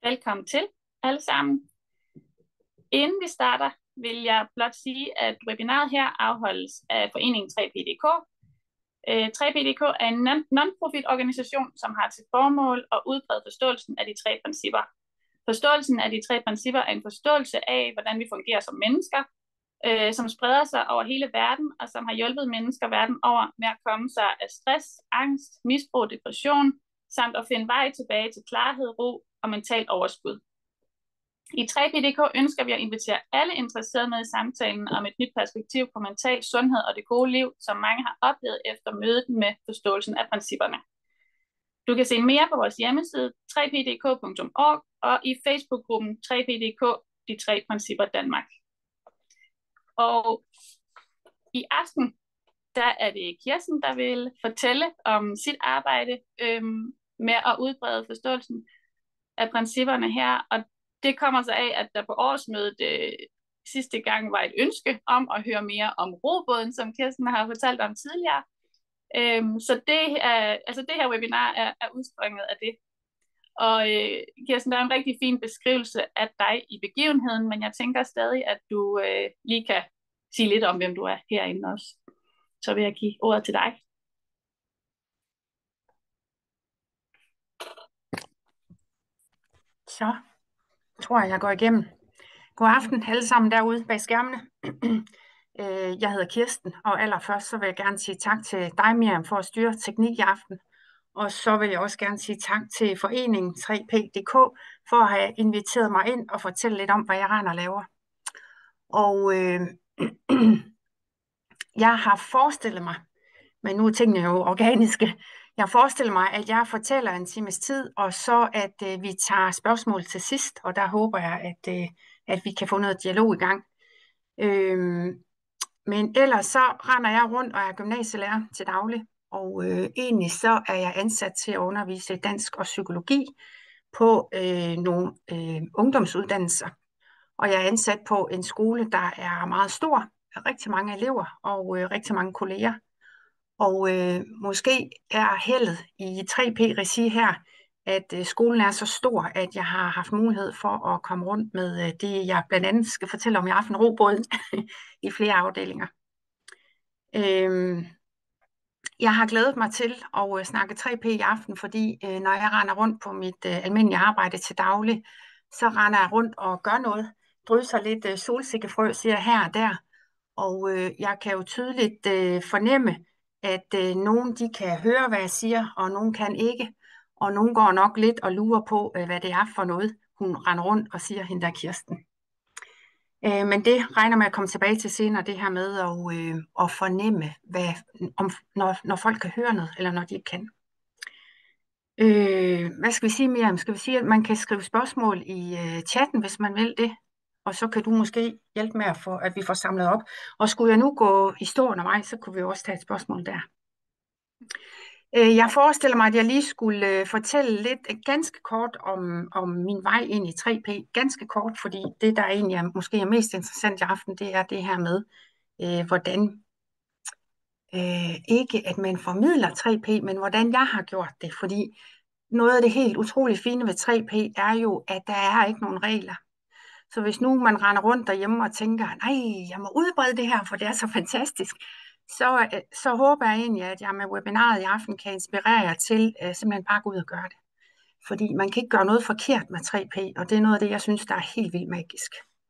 Velkommen til alle sammen. Inden vi starter, vil jeg blot sige, at webinaret her afholdes af foreningen 3PDK. 3PDK er en non-profit organisation, som har til formål at udbrede forståelsen af de tre principper. Forståelsen af de tre principper er en forståelse af, hvordan vi fungerer som mennesker, som spreder sig over hele verden, og som har hjulpet mennesker verden over med at komme sig af stress, angst, misbrug, depression, samt at finde vej tilbage til klarhed, ro og mentalt overskud. I 3PDK ønsker vi at invitere alle interesserede med i samtalen om et nyt perspektiv på mental sundhed og det gode liv, som mange har oplevet efter mødet med forståelsen af principperne. Du kan se mere på vores hjemmeside 3pdk.org og i Facebook-gruppen 3PDK, de tre principper Danmark. Og i aften, der er det Kirsten, der vil fortælle om sit arbejde med at udbrede forståelsen af principperne her, og det kommer så af, at der på årsmødet sidste gang var et ønske om at høre mere om robåden, som Kirsten har fortalt om tidligere. Så det her webinar er udspringet af det. Og Kirsten, der er en rigtig fin beskrivelse af dig i begivenheden, men jeg tænker stadig, at du lige kan sige lidt om, hvem du er herinde også. Så vil jeg give ordet til dig. Så tror jeg går igennem. God aften alle sammen derude bag skærmene. Jeg hedder Kirsten, og allerførst så vil jeg gerne sige tak til dig, Miriam, for at styre teknik i aften. Og så vil jeg også gerne sige tak til foreningen 3PDK for at have inviteret mig ind og fortælle lidt om, hvad jeg render og laver. Og jeg har forestillet mig, men nu er tingene jo organiske, jeg forestiller mig, at jeg fortæller en times tid, og så at vi tager spørgsmål til sidst, og der håber jeg, at vi kan få noget dialog i gang. Men ellers så render jeg rundt og er gymnasielærer til daglig, og egentlig så er jeg ansat til at undervise dansk og psykologi på nogle ungdomsuddannelser. Og jeg er ansat på en skole, der er meget stor, rigtig mange elever og rigtig mange kolleger. Og måske er heldet i 3P-regi her, at skolen er så stor, at jeg har haft mulighed for at komme rundt med det, jeg blandt andet skal fortælle om i aften, robåden, i flere afdelinger. Jeg har glædet mig til at snakke 3P i aften, fordi når jeg render rundt på mit almindelige arbejde til daglig, så render jeg rundt og gør noget, drysser lidt solsikkefrø, siger her og der. Og jeg kan jo tydeligt fornemme, at nogen de kan høre, hvad jeg siger, og nogen kan ikke. Og nogen går nok lidt og lurer på, hvad det er for noget, hun render rundt og siger, hende der Kirsten. Men det regner med at komme tilbage til senere, det her med at fornemme, når folk kan høre noget, eller når de ikke kan. Hvad skal vi sige, Miriam? Skal vi sige, at man kan skrive spørgsmål i chatten, hvis man vil det? Og så kan du måske hjælpe med, at vi får samlet op. Og skulle jeg nu gå i stå undervejs, så kunne vi også tage et spørgsmål der. Jeg forestiller mig, at jeg lige skulle fortælle lidt ganske kort om min vej ind i 3P. Ganske kort, fordi det, der egentlig måske er mest interessant i aften, det er det her med, hvordan ikke at man formidler 3P, men hvordan jeg har gjort det. Fordi noget af det helt utroligt fine ved 3P er jo, at der er ikke nogen regler. Så hvis nu man render rundt derhjemme og tænker, nej, jeg må udbrede det her, for det er så fantastisk, så håber jeg egentlig, at jeg med webinaret i aften kan inspirere jer til simpelthen bare gå ud og gøre det. Fordi man kan ikke gøre noget forkert med 3P, og det er noget af det, jeg synes, der er helt vildt magisk.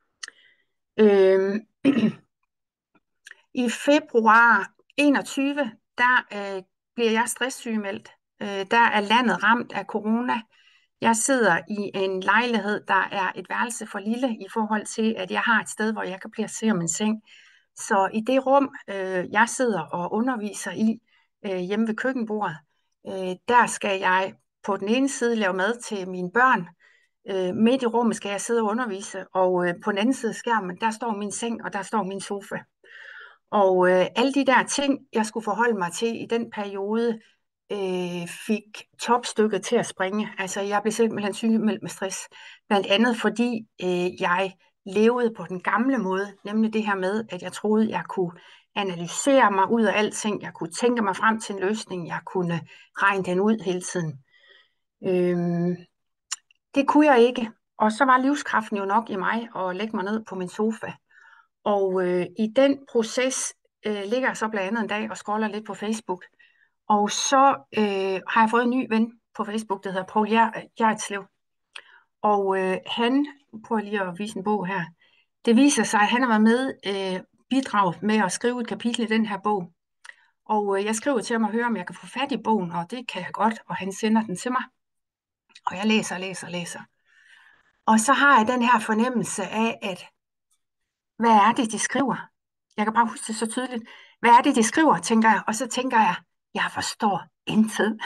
I februar 21, der bliver jeg stresssygemeldt. Der er landet ramt af corona. Jeg sidder i en lejlighed, der er et værelse for lille i forhold til, at jeg har et sted, hvor jeg kan placere min seng. Så i det rum, jeg sidder og underviser i hjemme ved køkkenbordet, der skal jeg på den ene side lave mad til mine børn. Midt i rummet skal jeg sidde og undervise, og på den anden side af skærmen, der står min seng, og der står min sofa. Og alle de der ting, jeg skulle forholde mig til i den periode, fik topstykket til at springe. Altså jeg blev simpelthen sygemeldt med stress. Blandt andet fordi jeg levede på den gamle måde, nemlig det her med, at jeg troede, jeg kunne analysere mig ud af alting, jeg kunne tænke mig frem til en løsning, jeg kunne regne den ud hele tiden. det kunne jeg ikke. Og så var livskraften jo nok i mig at lægge mig ned på min sofa. Og i den proces ligger jeg så blandt andet en dag og scroller lidt på Facebook. Og så har jeg fået en ny ven på Facebook, der hedder Poul Gjertslev. Og han, prøver lige at vise en bog her. Det viser sig, at han har været med, bidraget med at skrive et kapitel i den her bog. Og jeg skriver til ham og hører, om jeg kan få fat i bogen, og det kan jeg godt, og han sender den til mig. Og jeg læser. Og så har jeg den her fornemmelse af, at hvad er det, de skriver? Jeg kan bare huske det så tydeligt. Hvad er det, de skriver, tænker jeg. Og så tænker jeg forstår intet.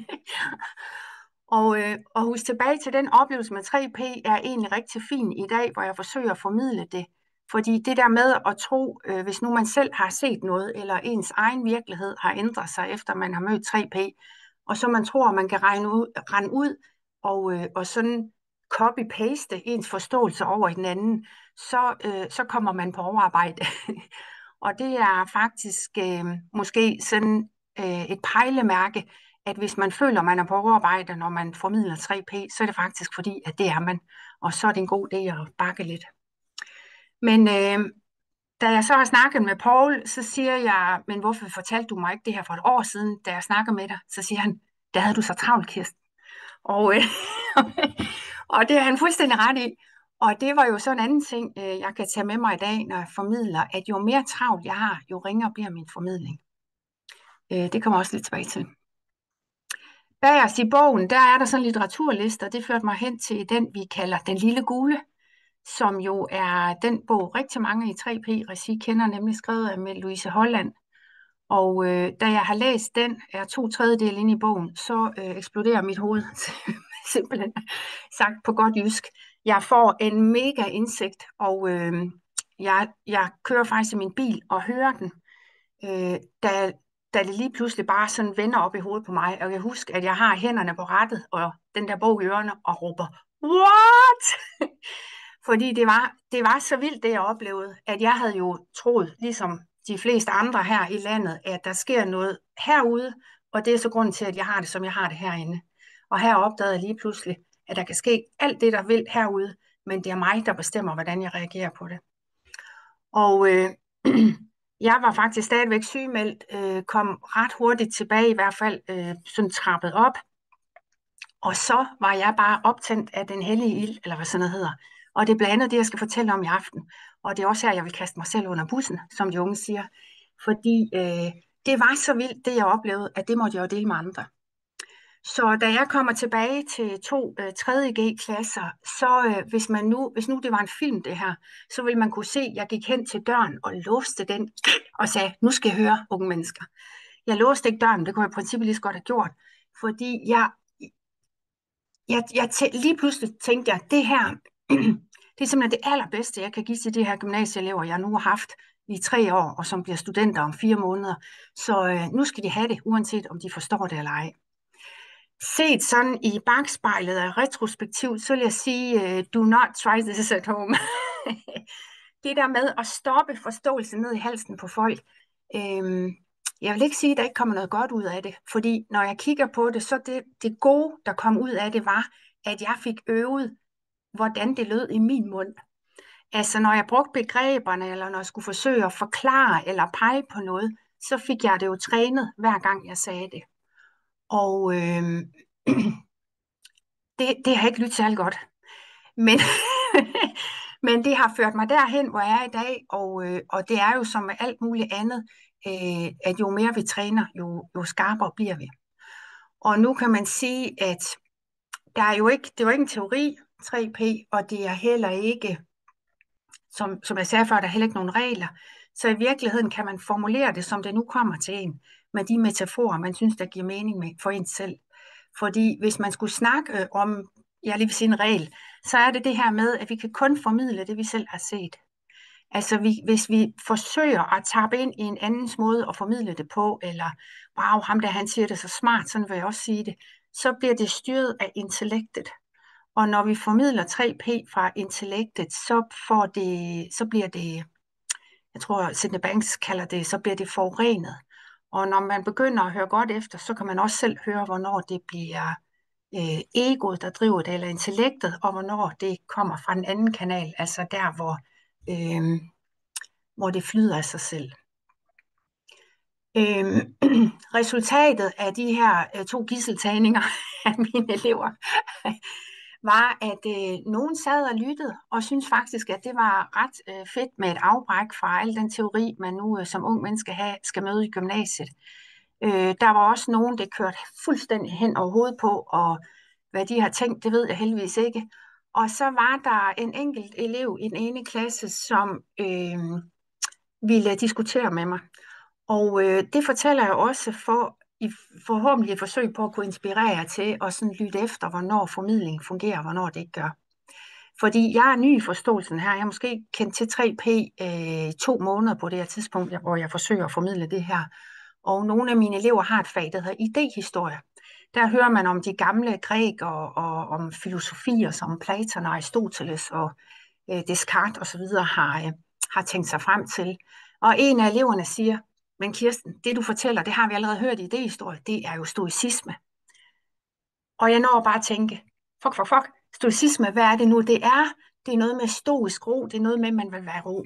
Og husk tilbage til den oplevelse med 3P er egentlig rigtig fin i dag, hvor jeg forsøger at formidle det. Fordi det der med at tro, hvis nu man selv har set noget, eller ens egen virkelighed har ændret sig, efter man har mødt 3P, og så man tror, man kan rende ud og sådan copy-paste ens forståelse over i den anden, så kommer man på overarbejde. Og det er faktisk måske sådan et pejlemærke, at hvis man føler, man er på overarbejde, når man formidler 3P, så er det faktisk fordi, at det er man. Og så er det en god idé at bakke lidt. Men da jeg så har snakket med Poul, så siger jeg, men hvorfor fortalte du mig ikke det her for et år siden, da jeg snakkede med dig? Så siger han, der havde du så travlt, Kirsten. Og, og det er han fuldstændig ret i. Og det var jo så en anden ting, jeg kan tage med mig i dag, når jeg formidler, at jo mere travlt jeg har, jo ringere bliver min formidling. Det kommer også lidt tilbage til. Bagerst i bogen, der er der sådan en litteraturliste, og det førte mig hen til den, vi kalder Den Lille Gule, som jo er den bog, rigtig mange i 3P-regi kender, nemlig skrevet af med Louise Holland. Og da jeg har læst den, er 2/3 inde i bogen, så eksploderer mit hoved, simpelthen sagt på godt jysk. Jeg får en mega indsigt, og jeg kører faktisk i min bil og hører den, da det lige pludselig bare sådan vender op i hovedet på mig. Og jeg husker, at jeg har hænderne på rattet, og den der bog i ørerne, og råber, what? Fordi det var så vildt, det jeg oplevede, at jeg havde jo troet, ligesom de fleste andre her i landet, at der sker noget herude, og det er så grunden til, at jeg har det, som jeg har det herinde. Og her opdagede jeg lige pludselig, at der kan ske alt det, der vil herude, men det er mig, der bestemmer, hvordan jeg reagerer på det. Og jeg var faktisk stadigvæk sygemeldt, kom ret hurtigt tilbage, i hvert fald sådan trappet op. Og så var jeg bare optændt af den hellige ild, eller hvad sådan noget hedder. Og det er blandt andet det, jeg skal fortælle om i aften. Og det er også her, jeg vil kaste mig selv under bussen, som de unge siger. Fordi det var så vildt, det jeg oplevede, at det måtte jeg jo dele med andre. Så da jeg kommer tilbage til 2. 3.G-klasser, så hvis nu det var en film det her, så ville man kunne se, at jeg gik hen til døren og låste den og sagde, nu skal jeg høre, unge mennesker. Jeg låste ikke døren, det kunne jeg i princippet lige så godt have gjort, fordi lige pludselig tænkte jeg, det her, det er simpelthen det allerbedste, jeg kan give til de her gymnasieelever, jeg nu har haft i 3 år, og som bliver studenter om 4 måneder. Så nu skal de have det, uanset om de forstår det eller ej. Set sådan i bagspejlet af retrospektivt, så vil jeg sige, do not try this at home. Det der med at stoppe forståelsen ned i halsen på folk. Jeg vil ikke sige, at der ikke kommer noget godt ud af det, fordi når jeg kigger på det, så det gode, der kom ud af det, var, at jeg fik øvet, hvordan det lød i min mund. Altså når jeg brugte begreberne, eller når jeg skulle forsøge at forklare eller pege på noget, så fik jeg det jo trænet, hver gang jeg sagde det. Og det har ikke lyttet særlig godt. Men, men det har ført mig derhen, hvor jeg er i dag, og det er jo som med alt muligt andet, at jo mere vi træner, jo skarpere bliver vi. Og nu kan man sige, at det er jo ikke en teori, 3P, og det er heller ikke, som jeg sagde før, der er heller ikke nogen regler. Så i virkeligheden kan man formulere det, som det nu kommer til en, med de metaforer, man synes, der giver mening for en selv. Fordi hvis man skulle snakke om, jeg lige vil sige en regel, så er det her med, at vi kan kun formidle det, vi selv har set. Altså hvis vi forsøger at tappe ind i en andens måde at formidle det på, eller wow, ham der han siger det så smart, sådan vil jeg også sige det, så bliver det styret af intellektet. Og når vi formidler 3P fra intellektet, så bliver det, jeg tror Sydney Banks kalder det, så bliver det forurenet. Og når man begynder at høre godt efter, så kan man også selv høre, hvornår det bliver egoet, der driver det, eller intellektet, og hvornår det kommer fra den anden kanal, altså der, hvor det flyder af sig selv. Resultatet af de her 2 gidseltagninger af mine elever var, at nogen sad og lyttede, og synes faktisk, at det var ret fedt med et afbræk fra al den teori, man nu som ung menneske skal møde i gymnasiet. Der var også nogen, der kørte fuldstændig hen over hovedet på, og hvad de har tænkt, det ved jeg heldigvis ikke. Og så var der en enkelt elev i den ene klasse, som ville diskutere med mig. Og det fortæller jeg også forhåbentlig et forsøg på at kunne inspirere jer til at sådan lytte efter, hvornår formidling fungerer, og hvornår det ikke gør. Fordi jeg er ny i forståelsen her. Jeg har måske kendt til 3P 2 måneder på det her tidspunkt, hvor jeg forsøger at formidle det her. Og nogle af mine elever har et fag, der hedder idéhistorie. Der hører man om de gamle grækere og om filosofier som Platon og Aristoteles og Descartes osv. har tænkt sig frem til. Og en af eleverne siger, men Kirsten, det du fortæller, det har vi allerede hørt i idéhistorie, det er jo stoicisme. Og jeg når bare at tænke, fuck, stoicisme, hvad er det nu? Det er noget med stoisk ro, det er noget med, at man vil være ro.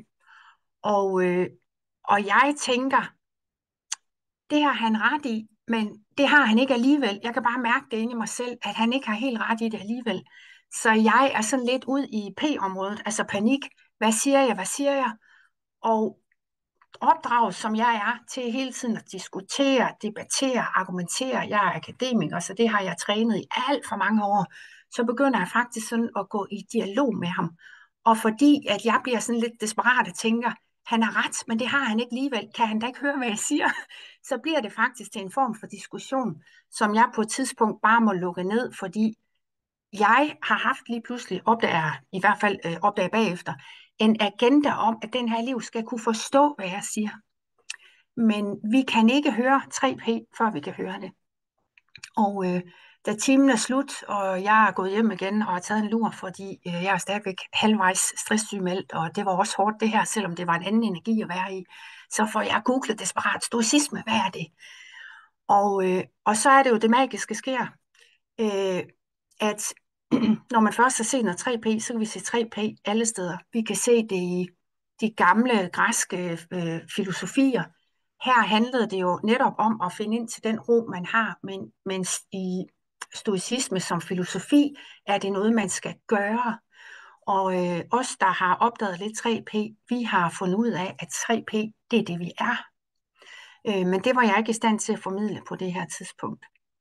Og jeg tænker, det har han ret i, men det har han ikke alligevel. Jeg kan bare mærke det inde i mig selv, at han ikke har helt ret i det alligevel. Så jeg er sådan lidt ud i P-området, altså panik. Hvad siger jeg? Og opdraget, som jeg er til hele tiden at diskutere, debattere, argumentere. Jeg er akademiker, så det har jeg trænet i alt for mange år. Så begynder jeg faktisk sådan at gå i dialog med ham. Og fordi at jeg bliver sådan lidt desperat og tænker, han har ret, men det har han ikke alligevel. Kan han da ikke høre, hvad jeg siger? Så bliver det faktisk til en form for diskussion, som jeg på et tidspunkt bare må lukke ned, fordi jeg har haft lige pludselig, opdager bagefter, en agenda om, at den her elev skal kunne forstå, hvad jeg siger. Men vi kan ikke høre 3P, før vi kan høre det. Og da timen er slut, og jeg er gået hjem igen og har taget en lur, fordi jeg er stadigvæk halvvejs stresssygemeldt, og det var også hårdt det her, selvom det var en anden energi at være i, så får jeg googlet desperat, stoicisme, hvad er det? Og så er det jo det magiske sker, at når man først har set noget 3P, så kan vi se 3P alle steder. Vi kan se det i de gamle græske filosofier. Her handlede det jo netop om at finde ind til den ro, man har, mens i stoicisme som filosofi er det noget, man skal gøre. Og os, der har opdaget lidt 3P, vi har fundet ud af, at 3P, det er det, vi er. Men det var jeg ikke i stand til at formidle på det her tidspunkt.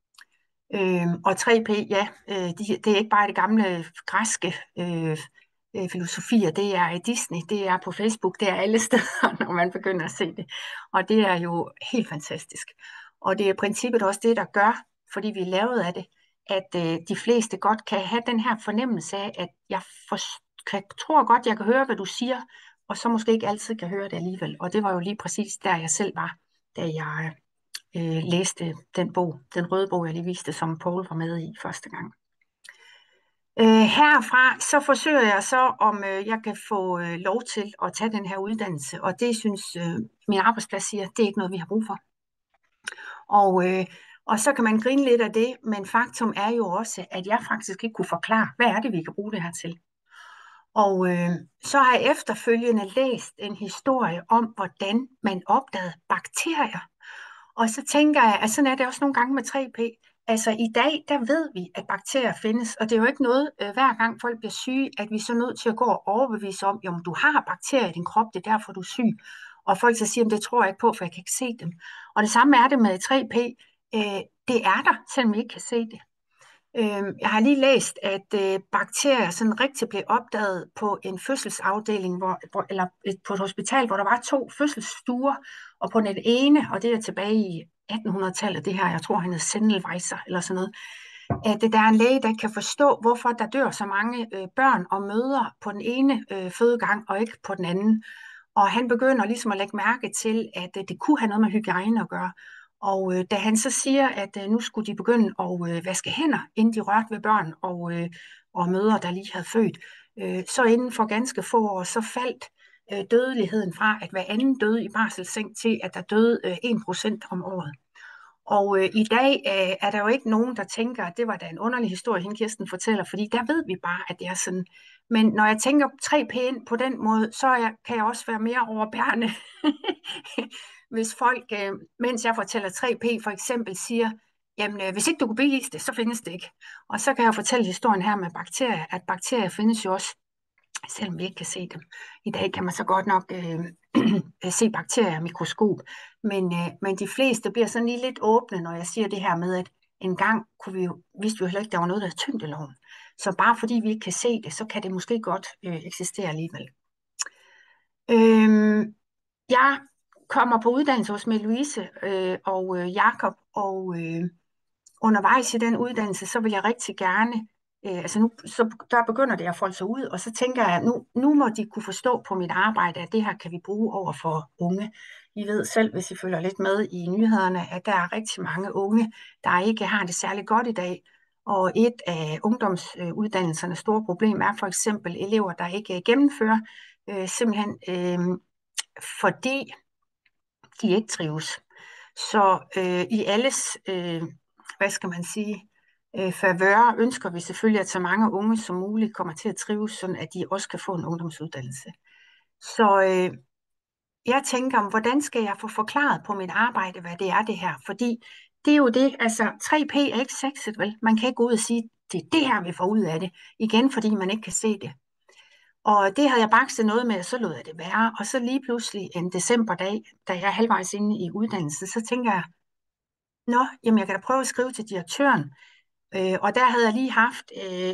Og 3P, ja, det er ikke bare det gamle græske filosofier, det er i Disney, det er på Facebook, det er alle steder, når man begynder at se det. Og det er jo helt fantastisk. Og det er i princippet også det, der gør, fordi vi er lavet af det, at de fleste godt kan have den her fornemmelse af, at jeg tror godt, jeg kan høre, hvad du siger, og så måske ikke altid kan høre det alligevel. Og det var jo lige præcis der, jeg selv var, da jeg læste den røde bog, jeg lige viste, som Paul var med i første gang. Herfra så forsøger jeg så, om jeg kan få lov til at tage den her uddannelse, og det synes min arbejdsplads siger, det er ikke noget, vi har brug for. Og så kan man grine lidt af det, men faktum er jo også, at jeg faktisk ikke kunne forklare, hvad er det, vi kan bruge det her til. Og så har jeg efterfølgende læst en historie om, hvordan man opdagede bakterier. Og så tænker jeg, at sådan er det også nogle gange med 3P. Altså i dag, der ved vi, at bakterier findes, og det er jo ikke noget, hver gang folk bliver syge, at vi er så nødt til at gå og overbevise om, jo, du har bakterier i din krop, det er derfor, du er syg. Og folk så siger, det tror jeg ikke på, for jeg kan ikke se dem. Og det samme er det med 3P. Det er der, selvom vi ikke kan se det. Jeg har lige læst, at bakterier sådan rigtig blev opdaget på en fødselsafdeling, eller på et hospital, hvor der var 2 fødselsstuer, og på den ene, og det er tilbage i 1800-tallet, det her, jeg tror han hed Semmelweis eller sådan noget, at der er en læge, der kan forstå, hvorfor der dør så mange børn og mødre på den ene fødegang, og ikke på den anden. Og han begynder ligesom at lægge mærke til, at det kunne have noget med hygiejne at gøre. Og da han så siger, at nu skulle de begynde at vaske hænder, inden de rørte ved børn og mødre, der lige havde født, så inden for ganske få år, så faldt dødeligheden fra, at hver anden døde i barselsseng, til at der døde 1% om året. Og i dag er der jo ikke nogen, der tænker, at det var da en underlig historie, hende Kirsten fortæller, fordi der ved vi bare, at det er sådan. Men når jeg tænker 3P ind på den måde, kan jeg også være mere overbærende, hvis folk, mens jeg fortæller 3P, for eksempel siger, jamen hvis ikke du kan bevise det, så findes det ikke. Og så kan jeg fortælle historien her med bakterier, at bakterier findes jo også, selvom vi ikke kan se dem. I dag kan man så godt nok se bakterier i mikroskop, men de fleste bliver sådan lige lidt åbne, når jeg siger det her med, at en gang vidste vi jo heller ikke, der var noget, der hed tyngdeloven. Så bare fordi vi ikke kan se det, så kan det måske godt eksistere alligevel. Jeg kommer på uddannelse hos Mette Louise og Jakob, og undervejs i den uddannelse, så vil jeg rigtig gerne, der begynder det at folde sig ud, og så tænker jeg, nu må de kunne forstå på mit arbejde, at det her kan vi bruge over for unge. I ved selv, hvis I følger lidt med i nyhederne, at der er rigtig mange unge, der ikke har det særlig godt i dag. Og et af ungdomsuddannelsernes store problem er for eksempel elever, der ikke gennemfører, simpelthen fordi de ikke trives. Så i alles, hvad skal man sige, favør ønsker vi selvfølgelig, at så mange unge som muligt kommer til at trives, sådan at de også kan få en ungdomsuddannelse. Så jeg tænker, hvordan skal jeg få forklaret på mit arbejde, hvad det er det her? Fordi det er jo det, altså 3P er ikke sexet, vel? Man kan ikke gå ud og sige, det er det her, vi får ud af det. Igen, fordi man ikke kan se det. Og det havde jeg bakset noget med, og så lod jeg det være. Og så lige pludselig en decemberdag, da jeg er halvvejs inde i uddannelsen, så tænker jeg, jamen jeg kan da prøve at skrive til direktøren. Og der havde jeg lige haft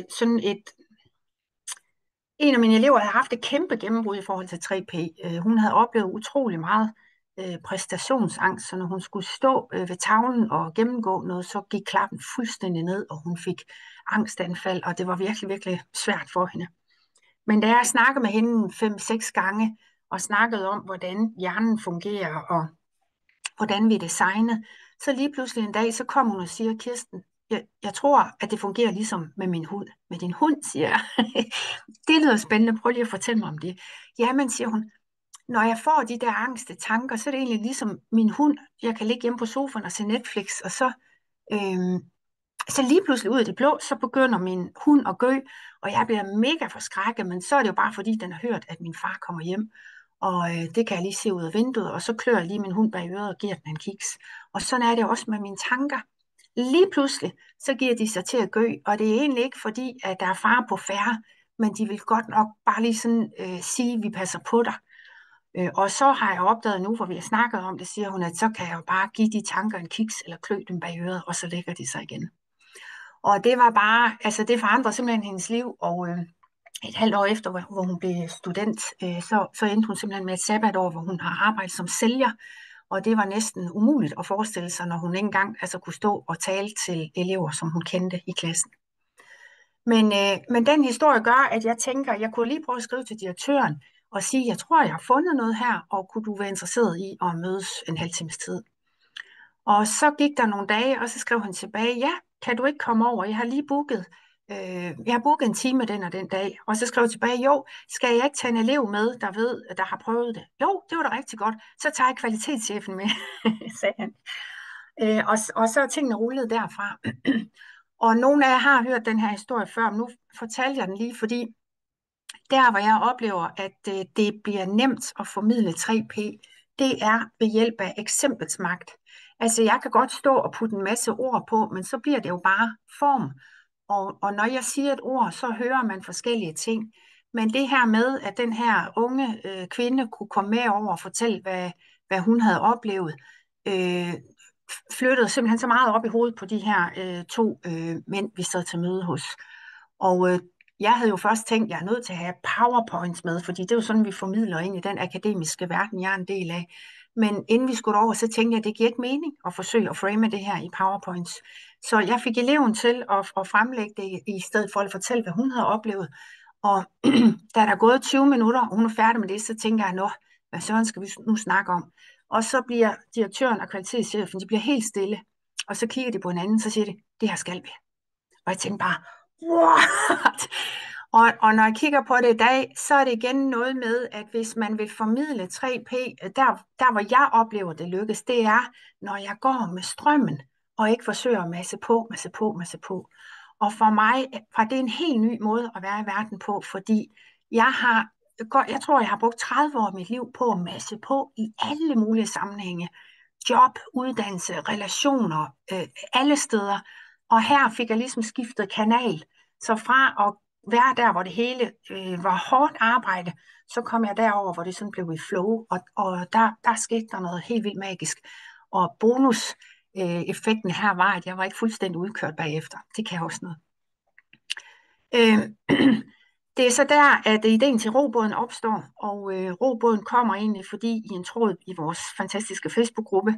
en af mine elever havde haft et kæmpe gennembrud i forhold til 3P. Hun havde oplevet utrolig meget præstationsangst, så når hun skulle stå ved tavlen og gennemgå noget, så gik klappen fuldstændig ned, og hun fik angstanfald, og det var virkelig, virkelig svært for hende. Men da jeg snakkede med hende 5-6 gange, og snakkede om, hvordan hjernen fungerer, og hvordan vi er designet, så lige pludselig en dag, så kom hun og siger, Kirsten, jeg tror, at det fungerer ligesom med min hund. Med din hund, siger jeg. Det lyder spændende, prøv lige at fortælle mig om det. Jamen, siger hun, når jeg får de der angste tanker, så er det egentlig ligesom min hund. Jeg kan ligge hjemme på sofaen og se Netflix, og så lige pludselig ud af det blå, så begynder min hund at gø, og jeg bliver mega forskrækket, men så er det jo bare fordi, den har hørt, at min far kommer hjem. Og det kan jeg lige se ud af vinduet, og så klør jeg lige min hund bag øret og giver den en kiks. Og sådan er det også med mine tanker. Lige pludselig, så giver de sig til at gø, og det er egentlig ikke fordi, at der er fare på færre, men de vil godt nok bare lige sådan sige, at vi passer på dig. Og så har jeg opdaget nu, hvor vi har snakket om det, siger hun, at så kan jeg jo bare give de tanker en kiks, eller klø dem bag øret, og så lægger de sig igen. Og det var bare, altså det forandrede simpelthen hendes liv, og et halvt år efter, hvor hun blev student, så endte hun simpelthen med et sabbatår, hvor hun har arbejdet som sælger, og det var næsten umuligt at forestille sig, når hun ikke engang kunne stå og tale til elever, som hun kendte i klassen. Men den historie gør, at jeg tænker, jeg kunne lige prøve at skrive til direktøren og sige, jeg tror, jeg har fundet noget her, og kunne du være interesseret i at mødes en halv times tid? Og så gik der nogle dage, og så skrev han tilbage, ja, kan du ikke komme over? Jeg har lige booket en time den og den dag. Og så skrev jeg tilbage, jo, skal jeg ikke tage en elev med, der har prøvet det? Jo, det var da rigtig godt. Så tager jeg kvalitetschefen med, sagde han. Og så er tingene rullet derfra. Og nogle af jer har hørt den her historie før, men nu fortæller jeg den lige, fordi der, hvor jeg oplever, at det bliver nemt at formidle 3P, det er ved hjælp af eksemplets magt. Altså, jeg kan godt stå og putte en masse ord på, men så bliver det jo bare form. Og når jeg siger et ord, så hører man forskellige ting. Men det her med, at den her unge kvinde kunne komme med over og fortælle, hvad hun havde oplevet, flyttede simpelthen så meget op i hovedet på de her to mænd, vi sad til møde hos. Og jeg havde jo først tænkt, at jeg er nødt til at have PowerPoints med, fordi det er jo sådan, vi formidler ind i den akademiske verden, jeg er en del af. Men inden vi skulle over, så tænkte jeg, at det giver ikke mening at forsøge at frame det her i PowerPoints. Så jeg fik eleven til at fremlægge det i stedet for at fortælle, hvad hun havde oplevet. Og da der er gået 20 minutter, og hun er færdig med det, så tænker jeg, hvad søren skal vi nu snakke om? Og så bliver direktøren og kvalitetschefen, de bliver helt stille. Og så kigger de på hinanden, så siger de, det her skal vi. Og jeg tænkte bare, what? Og når jeg kigger på det i dag, så er det igen noget med, at hvis man vil formidle 3P, der hvor jeg oplever det lykkes, det er, når jeg går med strømmen, og ikke forsøger at masse på. Og for mig var det en helt ny måde at være i verden på, fordi jeg tror, jeg har brugt 30 år af mit liv på at masse på i alle mulige sammenhænge. Job, uddannelse, relationer, alle steder. Og her fik jeg ligesom skiftet kanal. Så fra at være der, hvor det hele var hårdt arbejde, så kom jeg derover, hvor det sådan blev i flow, og der skete der noget helt vildt magisk. Og bonuseffekten her var, at jeg var ikke fuldstændig udkørt bagefter. Det kan også noget. Det er så der, at ideen til robåden opstår, og robåden kommer egentlig, fordi i en tråd i vores fantastiske Facebook-gruppe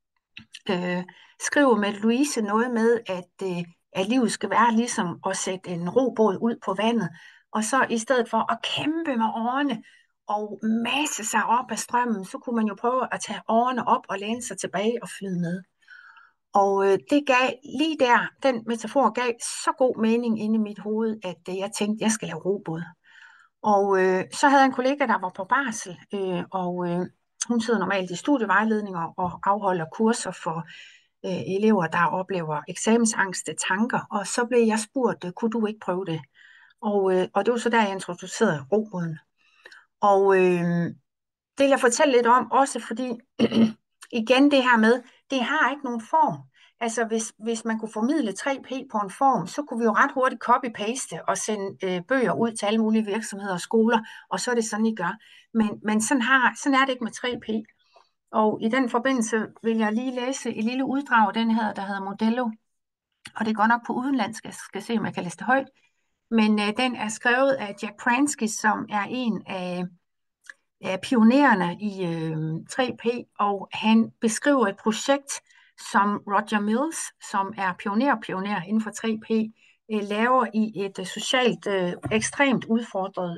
skriver med Louise noget med, at livet skal være ligesom at sætte en robåd ud på vandet, og så i stedet for at kæmpe med årene og masse sig op af strømmen, så kunne man jo prøve at tage årene op og læne sig tilbage og flyde med. Og det gav lige der, den metafor gav så god mening inde i mit hoved, at jeg tænkte, jeg skal lave robåd. Og så havde jeg en kollega, der var på barsel, og hun sidder normalt i studievejledninger og afholder kurser for elever, der oplever eksamensangste tanker. Og så blev jeg spurgt, kunne du ikke prøve det? Og det var så der, jeg introducerede robåden. Og det vil jeg fortælle lidt om, også fordi igen det her med, det har ikke nogen form. Altså hvis man kunne formidle 3P på en form, så kunne vi jo ret hurtigt copy-paste og sende bøger ud til alle mulige virksomheder og skoler, og så er det sådan, I gør. Men sådan er det ikke med 3P. Og i den forbindelse vil jeg lige læse et lille uddrag af den her, der hedder Modello. Og det går nok på udenlandsk, jeg skal se, om jeg kan læse det højt. Men den er skrevet af Jack Pransky, som er en af pionererne i 3P, og han beskriver et projekt, som Roger Mills, som er pioner inden for 3P, laver i et socialt ekstremt udfordret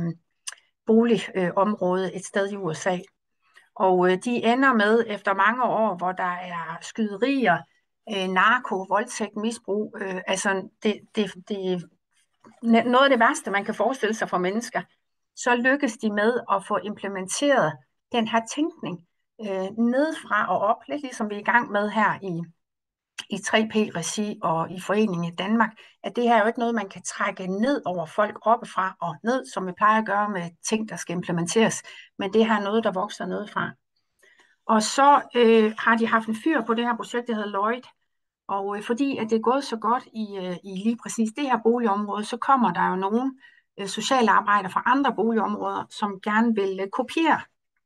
boligområde et sted i USA. Og de ender med, efter mange år, hvor der er skyderier, narko, voldtægt, misbrug, altså det noget af det værste, man kan forestille sig for mennesker, så lykkes de med at få implementeret den her tænkning nedfra og op, lidt ligesom vi er i gang med her i 3P-regi og i foreningen i Danmark, at det her er jo ikke noget, man kan trække ned over folk oppefra og ned, som vi plejer at gøre med ting, der skal implementeres, men det her er noget, der vokser nedefra. Og så har de haft en fyr på det her projekt, der hedder Lloyd, og fordi at det er gået så godt i lige præcis det her boligområde, så kommer der jo nogle sociale arbejdere fra andre boligområder, som gerne vil kopiere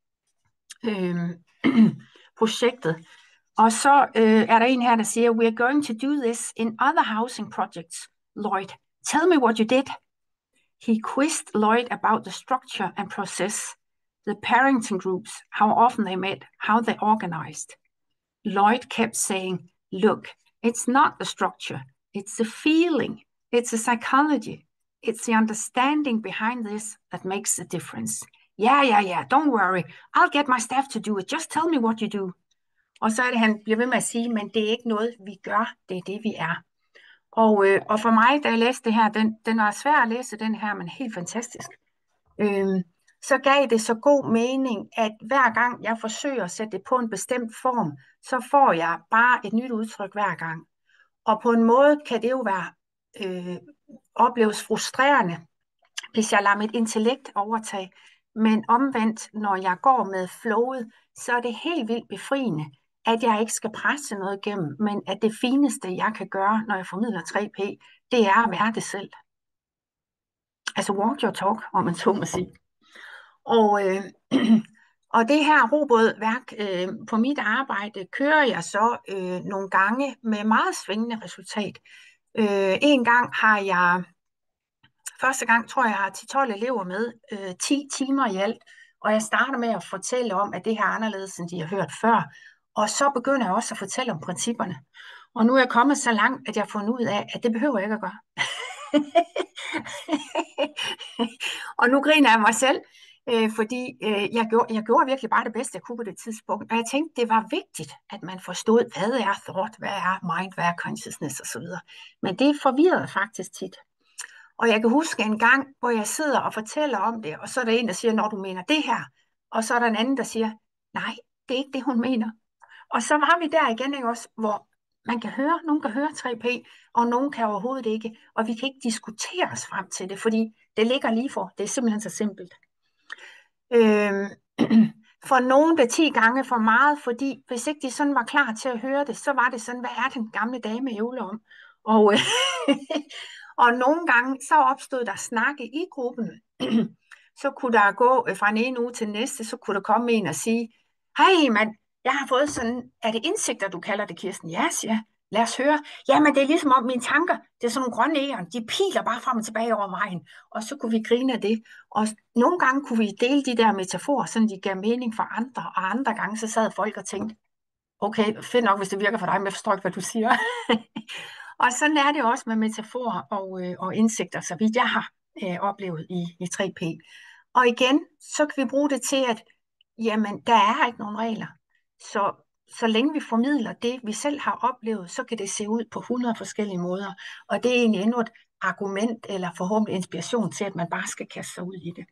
projektet. Og så er der en her, der siger, "We are going to do this in other housing projects. Lloyd, tell me what you did." He quizzed Lloyd about the structure and process, the parenting groups, how often they met, how they organized. Lloyd kept saying, "Look, it's not the structure, it's the feeling, it's the psychology, it's the understanding behind this that makes a difference. Yeah, don't worry, I'll get my staff to do it, just tell me what you do." Og så er det, han bliver ved med at sige, men det er ikke noget, vi gør, det er det, vi er. Og for mig, da jeg læste det her, den var svær at læse, den her, men helt fantastisk. Så gav det så god mening, at hver gang jeg forsøger at sætte det på en bestemt form, så får jeg bare et nyt udtryk hver gang. Og på en måde kan det jo være opleves frustrerende, hvis jeg lader mit intellekt overtage. Men omvendt, når jeg går med flowet, så er det helt vildt befriende, at jeg ikke skal presse noget igennem, men at det fineste, jeg kan gøre, når jeg formidler 3P, det er at være det selv. Altså walk your talk, om man så må sige. Og det her robådværk på mit arbejde kører jeg så nogle gange med meget svingende resultat. En gang har jeg, første gang tror jeg har 10-12 elever med, 10 timer i alt, og jeg starter med at fortælle om, at det her er anderledes, end de har hørt før, og så begynder jeg også at fortælle om principperne. Og nu er jeg kommet så langt, at jeg har fundet ud af, at det behøver jeg ikke at gøre. Og nu griner jeg mig selv, fordi jeg gjorde virkelig bare det bedste, jeg kunne på det tidspunkt. Og jeg tænkte, det var vigtigt, at man forstod, hvad er thought, hvad er mind, hvad er consciousness osv. Men det forvirrede faktisk tit. Og jeg kan huske en gang, hvor jeg sidder og fortæller om det, og så er der en, der siger, når du mener det her. Og så er der en anden, der siger, nej, det er ikke det, hun mener. Og så var vi der igen, ikke også, hvor nogen kan høre 3P, og nogen kan overhovedet ikke. Og vi kan ikke diskutere os frem til det, fordi det ligger lige for. Det er simpelthen så simpelt. Øhm, for nogen blev 10 gange for meget, fordi hvis ikke de sådan var klar til at høre det, så var det sådan, hvad er den gamle dame ævler om? Og, og nogle gange, så opstod der snakke i gruppen. Så kunne der gå fra en ene uge til den næste, så kunne der komme en og sige, hej mand, jeg har fået sådan, er det indsigter, du kalder det, Kirsten? Ja, siger jeg. Lad os høre. Jamen, det er ligesom om mine tanker, det er sådan nogle grønne æren, de piler bare frem og tilbage over vejen. Og så kunne vi grine af det. Og nogle gange kunne vi dele de der metaforer, så de gav mening for andre, og andre gange så sad folk og tænkte, okay, fedt nok, hvis det virker for dig, men jeg forstår ikke, hvad du siger. Og sådan er det også med metaforer og indsigter, så vidt jeg har oplevet i 3P. Og igen, så kan vi bruge det til, at jamen, der er ikke nogen regler. Så længe vi formidler det, vi selv har oplevet, så kan det se ud på 100 forskellige måder. Og det er egentlig endnu et argument eller forhåbentlig inspiration til, at man bare skal kaste sig ud i det.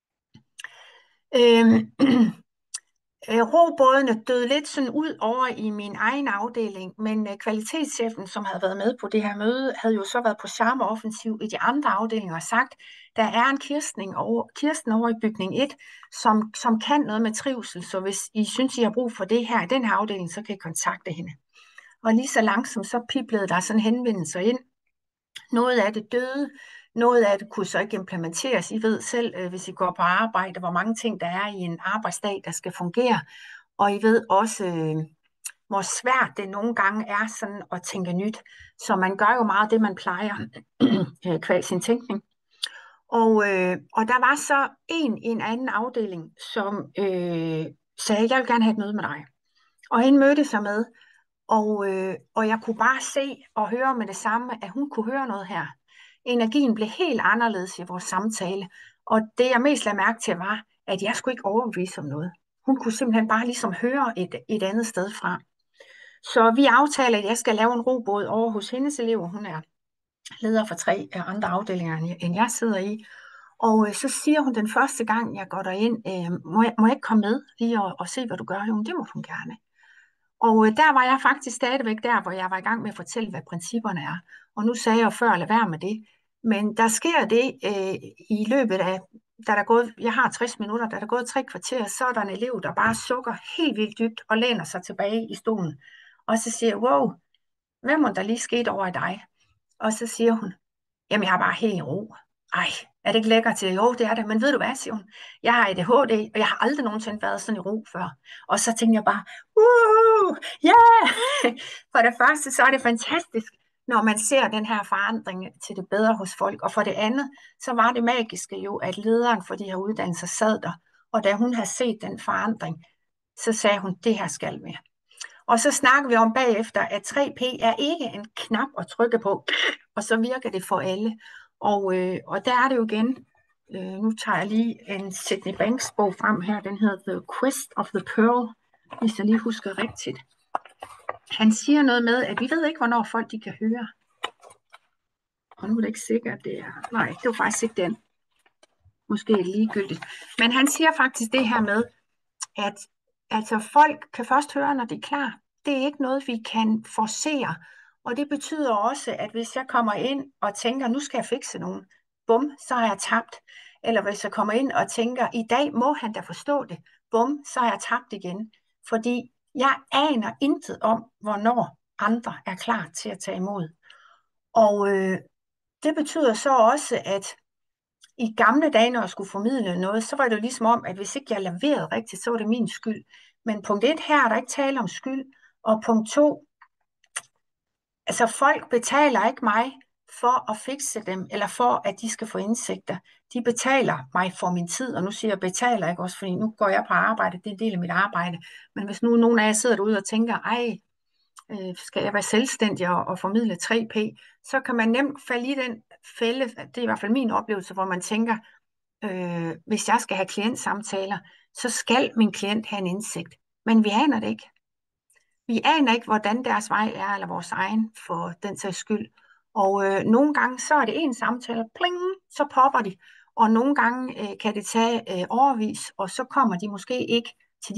Robådene døde lidt sådan ud over i min egen afdeling, men kvalitetschefen, som havde været med på det her møde, havde jo så været på charmeoffensiv i de andre afdelinger og sagt, der er en Kirsten over i bygning 1, som kan noget med trivsel, så hvis I synes, I har brug for det her i den her afdeling, så kan I kontakte hende. Og lige så langsomt så piblede der sådan henvendelser ind. Noget af det døde, noget af det kunne så ikke implementeres. I ved selv, hvis I går på arbejde, hvor mange ting der er i en arbejdsdag, der skal fungere. Og I ved også, hvor svært det nogle gange er sådan at tænke nyt. Så man gør jo meget det, man plejer, kvæg sin tænkning. Og der var så en i en anden afdeling, som sagde, jeg vil gerne have et møde med dig. Og hende mødte sig med, og jeg kunne bare se og høre med det samme, at hun kunne høre noget her. Energien blev helt anderledes i vores samtale, og det jeg mest lagde mærke til var, at jeg skulle ikke overbevise om noget. Hun kunne simpelthen bare ligesom høre et andet sted fra. Så vi aftaler, at jeg skal lave en robåd over hos hendes elever. Hun er leder for 3 andre afdelinger, end jeg sidder i. Og så siger hun den første gang, jeg går derind, må jeg ikke komme med lige og se, hvad du gør? Jo, det må hun gerne. Og der var jeg faktisk stadigvæk der, hvor jeg var i gang med at fortælle, hvad principperne er. Og nu sagde jeg jo før, lad være med det. Men der sker det i løbet af, jeg har 60 minutter, da der er gået 3 kvarter, så er der en elev, der bare sukker helt vildt dybt og læner sig tilbage i stolen. Og så siger jeg, wow, hvad må der lige sket over i dig? Og så siger hun, jamen jeg har bare helt i ro. Ej, er det ikke lækkert til? Jo, det er det, men ved du hvad, siger hun? Jeg har ADHD, og jeg har aldrig nogensinde været sådan i ro før. Og så tænkte jeg bare, yeah! For det første, så er det fantastisk, når man ser den her forandring til det bedre hos folk. Og for det andet, så var det magiske jo, at lederen for de her uddannelser sad der. Og da hun havde set den forandring, så sagde hun, det her skal vi. Og så snakker vi om bagefter, at 3P er ikke en knap at trykke på, og så virker det for alle. Og der er det jo igen, nu tager jeg lige en Sydney Banks bog frem her, den hedder The Quest of the Pearl, hvis jeg lige husker rigtigt. Han siger noget med, at vi ved ikke, hvornår folk de kan høre. Og nu er det ikke sikkert, det er. Nej, det var faktisk ikke den. Måske ligegyldigt. Men han siger faktisk det her med, at altså folk kan først høre, når de er klar. Det er ikke noget, vi kan forcere. Og det betyder også, at hvis jeg kommer ind og tænker, nu skal jeg fikse nogen, bum, så har jeg tabt. Eller hvis jeg kommer ind og tænker, i dag må han da forstå det, bum, så har jeg tabt igen. Fordi jeg aner intet om, hvornår andre er klar til at tage imod. Og det betyder så også, at i gamle dage, når jeg skulle formidle noget, så var det jo ligesom om, at hvis ikke jeg leverede rigtigt, så var det min skyld. Men punkt 1, her er der ikke tale om skyld. Og punkt 2, altså folk betaler ikke mig for at fikse dem, eller for at de skal få indsigter. De betaler mig for min tid, og nu siger jeg betaler ikke også, fordi nu går jeg på arbejde, det er en del af mit arbejde. Men hvis nu nogen af jer sidder derude og tænker, skal jeg være selvstændig og formidle 3P, så kan man nemt falde i den fælde, det er i hvert fald min oplevelse, hvor man tænker, hvis jeg skal have klientsamtaler, så skal min klient have en indsigt. Men vi aner det ikke. Vi aner ikke, hvordan deres vej er, eller vores egen for den sags skyld. Og nogle gange så er det en samtale, pling, så popper de. Og nogle gange kan det tage årevis, og så kommer de måske ikke til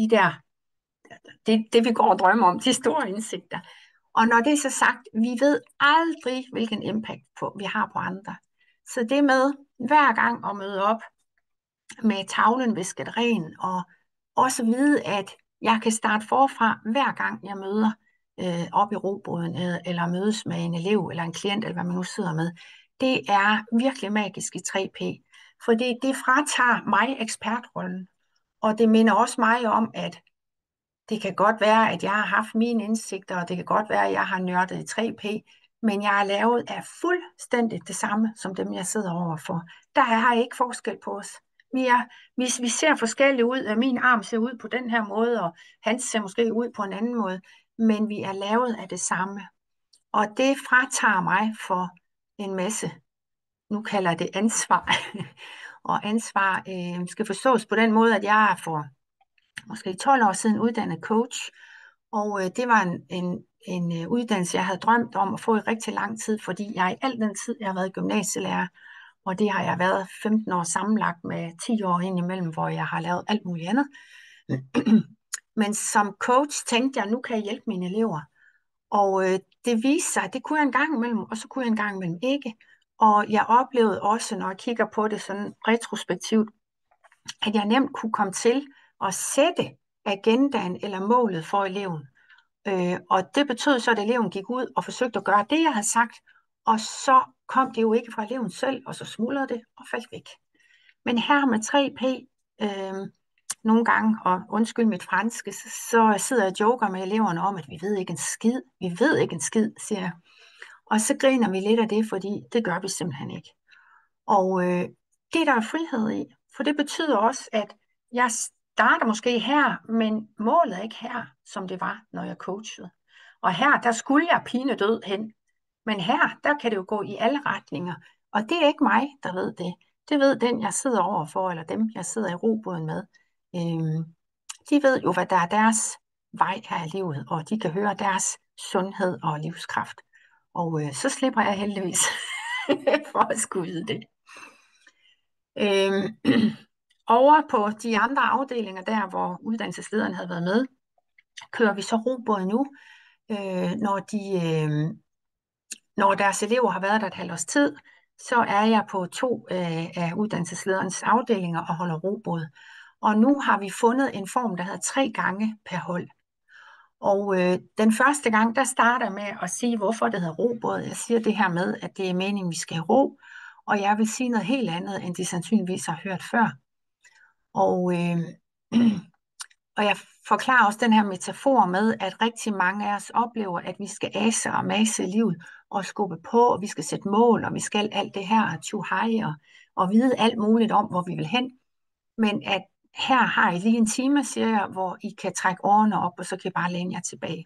det vi går og drømmer om, de store indsigter. Og når det er så sagt, vi ved aldrig, hvilken impact vi har på andre. Så det med hver gang at møde op med tavlen visket ren, og også vide, at jeg kan starte forfra hver gang jeg møder op i robåden, eller mødes med en elev, eller en klient, eller hvad man nu sidder med. Det er virkelig magisk i 3P, for det fratager mig ekspertrollen, og det minder også mig om, at det kan godt være, at jeg har haft mine indsigter, og det kan godt være, at jeg har nørdet i 3P, men jeg er lavet af fuldstændig det samme, som dem, jeg sidder overfor. Der er ikke forskel på os. Vi ser forskellige ud. Min arm ser ud på den her måde, og hans ser måske ud på en anden måde, men vi er lavet af det samme. Og det fratager mig for en masse, nu kalder jeg det ansvar. Og ansvar skal forstås på den måde, at jeg er for måske 12 år siden uddannet coach, og det var en uddannelse, jeg havde drømt om at få i rigtig lang tid, fordi jeg i al den tid, jeg har været gymnasielærer, og det har jeg været 15 år sammenlagt med 10 år indimellem, hvor jeg har lavet alt muligt andet. Men som coach tænkte jeg, nu kan jeg hjælpe mine elever. Og det viste sig, at det kunne jeg en gang imellem, og så kunne jeg en gang imellem ikke. Og jeg oplevede også, når jeg kigger på det sådan retrospektivt, at jeg nemt kunne komme til at sætte agendaen eller målet for eleven. Og det betød så, at eleven gik ud og forsøgte at gøre det, jeg havde sagt, og så kom det jo ikke fra eleven selv, og så smuldrede det og faldt væk. Men her med 3P, nogle gange, og undskyld mit franske, så sidder jeg og joker med eleverne om, at vi ved ikke en skid, siger jeg. Og så griner vi lidt af det, fordi det gør vi simpelthen ikke. Og det er der frihed i, for det betyder også, at jeg starter måske her, men målet er ikke her, som det var, når jeg coachede. Og her, der skulle jeg pinedød hen. Men her, der kan det jo gå i alle retninger. Og det er ikke mig, der ved det. Det ved den, jeg sidder overfor, eller dem, jeg sidder i robåden med. De ved jo, hvad der er deres vej her i livet, og de kan høre deres sundhed og livskraft. Og så slipper jeg heldigvis for at skulle vide det. Over på de andre afdelinger der, hvor uddannelseslederen havde været med, kører vi så robåd nu, når deres elever har været der et halvt års tid, så er jeg på 2 af uddannelseslederens afdelinger og holder robåd. Og nu har vi fundet en form, der hedder 3 gange per hold. Og den første gang, der starter jeg med at sige, hvorfor det hedder robåd. Jeg siger det her med, at det er meningen, vi skal have ro, og jeg vil sige noget helt andet, end de sandsynligvis har hørt før. Og jeg forklarer også den her metafor med, at rigtig mange af os oplever, at vi skal ase og mase i livet og skubbe på, og vi skal sætte mål, og vi skal alt det her, og vide alt muligt om, hvor vi vil hen. Men at her har I lige en time, siger jeg, hvor I kan trække årene op, og så kan I bare læne jer tilbage.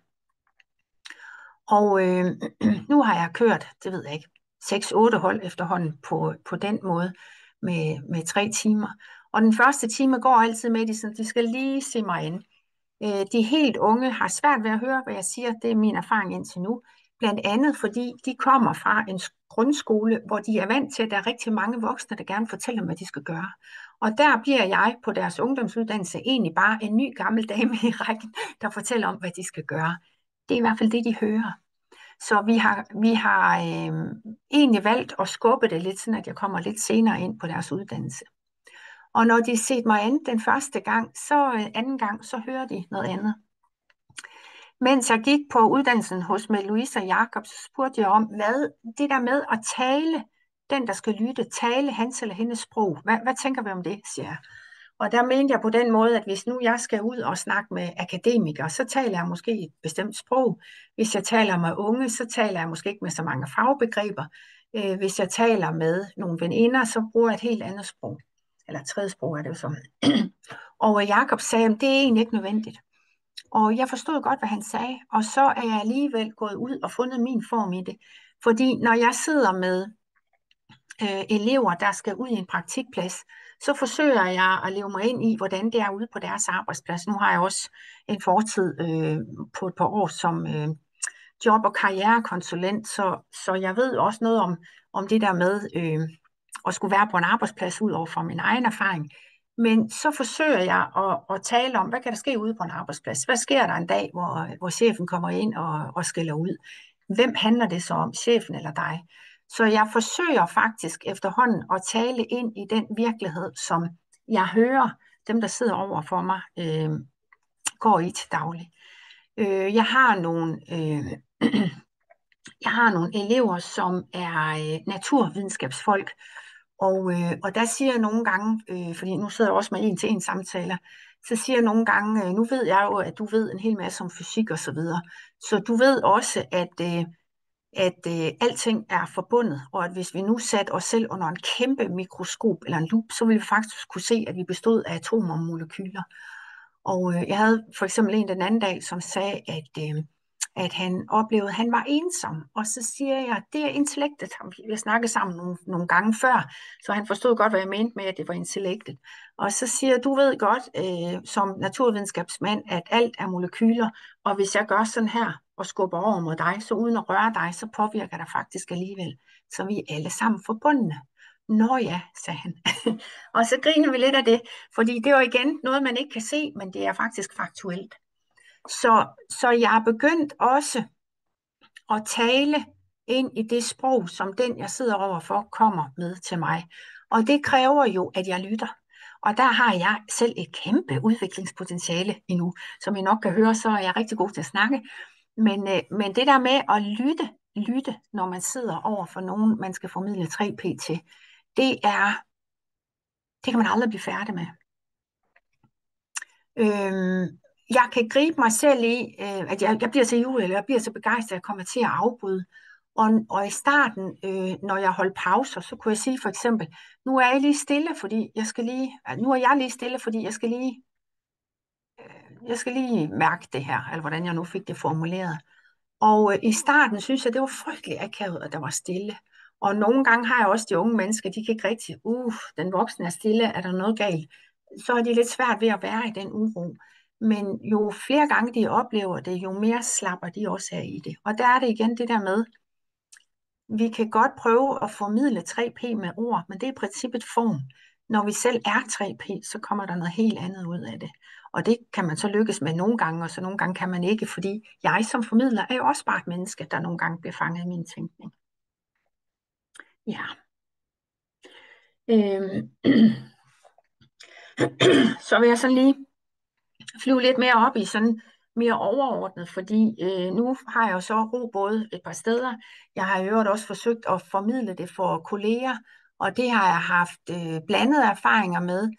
Og nu har jeg kørt, det ved jeg ikke, 6-8 hold efterhånden på den måde med 3 timer. Og den første time går altid med, de skal lige se mig ind. De helt unge har svært ved at høre, hvad jeg siger. Det er min erfaring indtil nu. Blandt andet fordi de kommer fra en grundskole, hvor de er vant til, at der er rigtig mange voksne, der gerne fortæller dem, hvad de skal gøre. Og der bliver jeg på deres ungdomsuddannelse egentlig bare en ny gammel dame i rækken, der fortæller om, hvad de skal gøre. Det er i hvert fald det, de hører. Så vi har egentlig valgt at skubbe det lidt, sådan at jeg kommer lidt senere ind på deres uddannelse. Og når de set mig an den første gang, så anden gang, så hører de noget andet. Mens jeg gik på uddannelsen hos med Louise og Jacob, så spurgte jeg om, hvad det der med at tale, den der skal lytte, tale hans eller hendes sprog. Hvad tænker vi om det, siger jeg. Og der mente jeg på den måde, at hvis nu jeg skal ud og snakke med akademikere, så taler jeg måske et bestemt sprog. Hvis jeg taler med unge, så taler jeg måske ikke med så mange fagbegreber. Hvis jeg taler med nogle veninder, så bruger jeg et helt andet sprog. Eller tredje sprog er det jo så. Og Jacob sagde, at det er egentlig ikke nødvendigt. Og jeg forstod godt, hvad han sagde, og så er jeg alligevel gået ud og fundet min form i det. Fordi når jeg sidder med elever, der skal ud i en praktikplads, så forsøger jeg at leve mig ind i, hvordan det er ude på deres arbejdsplads. Nu har jeg også en fortid på et par år job- og karrierekonsulent, så jeg ved også noget om det der med at skulle være på en arbejdsplads ud over fra min egen erfaring. Men så forsøger jeg at tale om, hvad kan der ske ude på en arbejdsplads? Hvad sker der en dag, hvor chefen kommer ind og skælder ud? Hvem handler det så om, chefen eller dig? Så jeg forsøger faktisk efterhånden at tale ind i den virkelighed, som jeg hører dem, der sidder over for mig, går i til daglig. Jeg har nogle elever, som er naturvidenskabsfolk, og der siger jeg nogle gange, fordi nu sidder jeg også med en-til-en samtaler, så siger jeg nogle gange, nu ved jeg jo, at du ved en hel masse om fysik og så videre, så du ved også, at alting er forbundet, og at hvis vi nu satte os selv under en kæmpe mikroskop eller en lup, så ville vi faktisk kunne se, at vi bestod af atomer og molekyler. Og jeg havde for eksempel en den anden dag, som sagde, at han oplevede, at han var ensom. Og så siger jeg, det er intellektet. Vi har snakket sammen nogle gange før, så han forstod godt, hvad jeg mente med, at det var intellektet. Og så siger jeg, du ved godt, som naturvidenskabsmand, at alt er molekyler, og hvis jeg gør sådan her og skubber over mod dig, så uden at røre dig, så påvirker der faktisk alligevel. Så vi er alle sammen forbundne. Nå ja, sagde han. Og så griner vi lidt af det, fordi det er jo igen noget, man ikke kan se, men det er faktisk faktuelt. Så jeg er begyndt også at tale ind i det sprog, som den, jeg sidder overfor, kommer med til mig. Og det kræver jo, at jeg lytter. Og der har jeg selv et kæmpe udviklingspotentiale endnu. Som I nok kan høre, så er jeg rigtig god til at snakke. Men det der med at lytte, når man sidder over for nogen, man skal formidle 3P til, det kan man aldrig blive færdig med. Jeg kan gribe mig selv i, at jeg bliver så ivrig, eller jeg bliver så begejstret, at jeg kommer til at afbryde. Og i starten, når jeg holdt pauser, så kunne jeg sige for eksempel, nu er jeg lige stille, fordi jeg skal lige mærke det her, eller hvordan jeg nu fik det formuleret. Og i starten synes jeg, det var frygteligt akavet, at der var stille. Og nogle gange har jeg også de unge mennesker, de kan ikke rigtig, den voksne er stille, er der noget galt? Så er de lidt svært ved at være i den uro. Men jo flere gange de oplever det, jo mere slapper de også af i det. Og der er det igen det der med, vi kan godt prøve at formidle 3P med ord, men det er i princippet form. Når vi selv er 3P, så kommer der noget helt andet ud af det. Og det kan man så lykkes med nogle gange, og så nogle gange kan man ikke, fordi jeg som formidler er jo også bare et menneske, der nogle gange bliver fanget i min tænkning. Ja. Så vil jeg sådan lige flyve lidt mere op i sådan mere overordnet, fordi nu har jeg jo så robåde et par steder. Jeg har i øvrigt også forsøgt at formidle det for kolleger, og det har jeg haft blandede erfaringer med.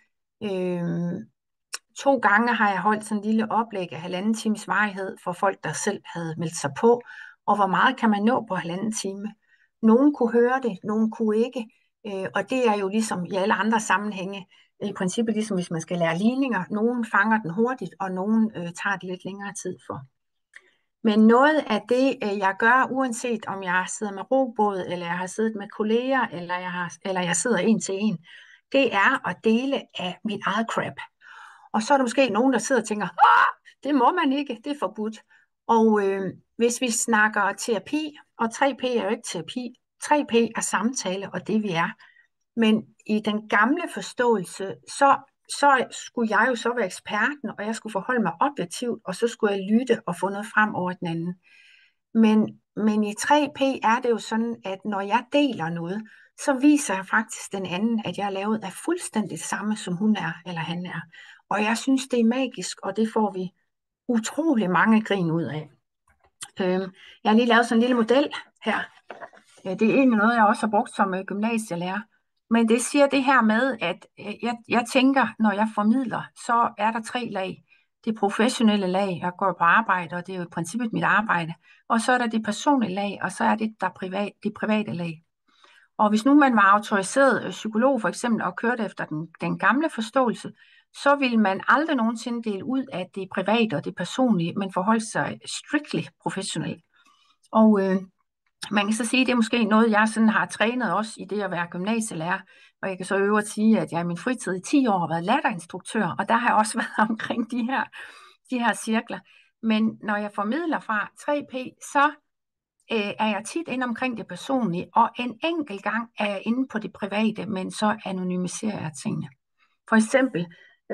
2 gange har jeg holdt sådan en lille oplæg af 1,5 times varighed for folk, der selv havde meldt sig på, og hvor meget kan man nå på 1,5 time. Nogen kunne høre det, nogen kunne ikke, og det er jo ligesom i alle andre sammenhænge, i princippet ligesom hvis man skal lære ligninger. Nogen fanger den hurtigt, og nogen tager det lidt længere tid for. Men noget af det, jeg gør, uanset om jeg sidder med robåd, eller jeg har siddet med kolleger, eller jeg sidder en til en, det er at dele af mit eget crap. Og så er der måske nogen, der sidder og tænker, det må man ikke, det er forbudt. Og hvis vi snakker terapi, og 3P er jo ikke terapi, 3P er samtale, og det vi er. Men i den gamle forståelse, så skulle jeg jo så være eksperten, og jeg skulle forholde mig objektivt, og så skulle jeg lytte og få noget frem over den anden. Men i 3P er det jo sådan, at når jeg deler noget, så viser jeg faktisk den anden, at jeg er lavet af fuldstændig det samme, som hun er, eller han er. Og jeg synes, det er magisk, og det får vi utrolig mange grin ud af. Jeg har lige lavet sådan en lille model her. Det er egentlig noget, jeg også har brugt som gymnasielærer. Men det siger det her med, at jeg tænker, når jeg formidler, så er der 3 lag. Det professionelle lag, jeg går på arbejde, og det er jo i princippet mit arbejde. Og så er der det personlige lag, og så er det det private lag. Og hvis nu man var autoriseret psykolog for eksempel, og kørte efter den gamle forståelse, så ville man aldrig nogensinde dele ud af det private og det personlige, men forholde sig strictly professionelt. Og man kan så sige, at det er måske noget, jeg sådan har trænet også i det at være gymnasielærer. Og jeg kan så øvrigt sige, at jeg i min fritid i 10 år har været latterinstruktør, og der har jeg også været omkring de her cirkler. Men når jeg formidler fra 3P, så er jeg tit inde omkring det personlige, og en enkelt gang er jeg inde på det private, men så anonymiserer jeg tingene. For eksempel,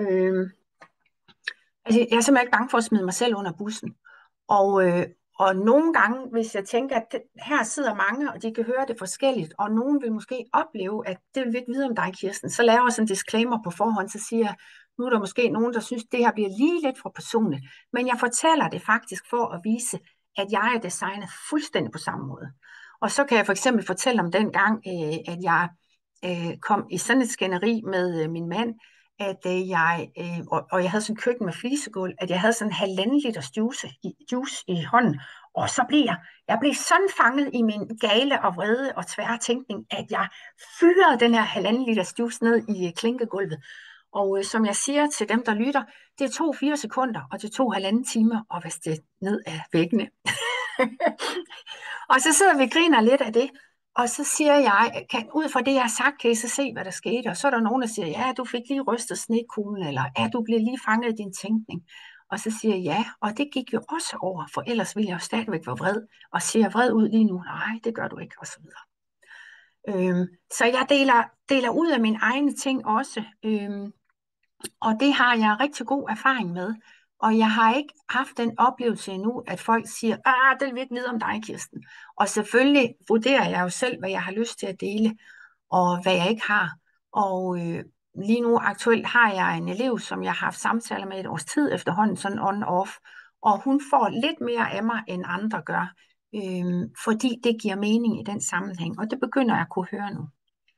altså jeg er simpelthen ikke bange for at smide mig selv under bussen. Og nogle gange, hvis jeg tænker, at her sidder mange, og de kan høre det forskelligt, og nogen vil måske opleve, at det vil vi ikke vide om dig, Kirsten, så laver jeg sådan en disclaimer på forhånd, så siger jeg, nu er der måske nogen, der synes, det her bliver lige lidt for personligt. Men jeg fortæller det faktisk for at vise, at jeg er designet fuldstændig på samme måde. Og så kan jeg for eksempel fortælle om den gang, at jeg kom i sådan et skænderi med min mand, at jeg havde sådan et køkken med flisegulv, at jeg havde sådan 1,5 liters juice i hånden, og så blev jeg blev sådan fanget i min gale og vrede og tvære tænkning, at jeg fyrede den her 1,5 liters juice ned i klinkegulvet. Og som jeg siger til dem, der lytter, det tog 4 sekunder, og det tog 1,5 time at vaske det ned af væggene. Og så sidder vi og griner lidt af det, og så siger jeg, ud fra det, jeg har sagt, kan I så se, hvad der skete? Og så er der nogen, der siger, ja, du fik lige rystet snekuglen, eller ja, du blev lige fanget i din tænkning. Og så siger jeg, ja, og det gik jo også over, for ellers ville jeg jo stadigvæk være vred. Og siger jeg vred ud lige nu? Nej, det gør du ikke, og så videre. Så jeg deler ud af mine egne ting også, og det har jeg rigtig god erfaring med. Og jeg har ikke haft den oplevelse endnu, at folk siger, det vil vi ikke vide om dig, Kirsten. Og selvfølgelig vurderer jeg jo selv, hvad jeg har lyst til at dele, og hvad jeg ikke har. Og lige nu aktuelt har jeg en elev, som jeg har haft samtaler med et års tid efterhånden, sådan on-off. Og hun får lidt mere af mig, end andre gør, fordi det giver mening i den sammenhæng. Og det begynder jeg at kunne høre nu.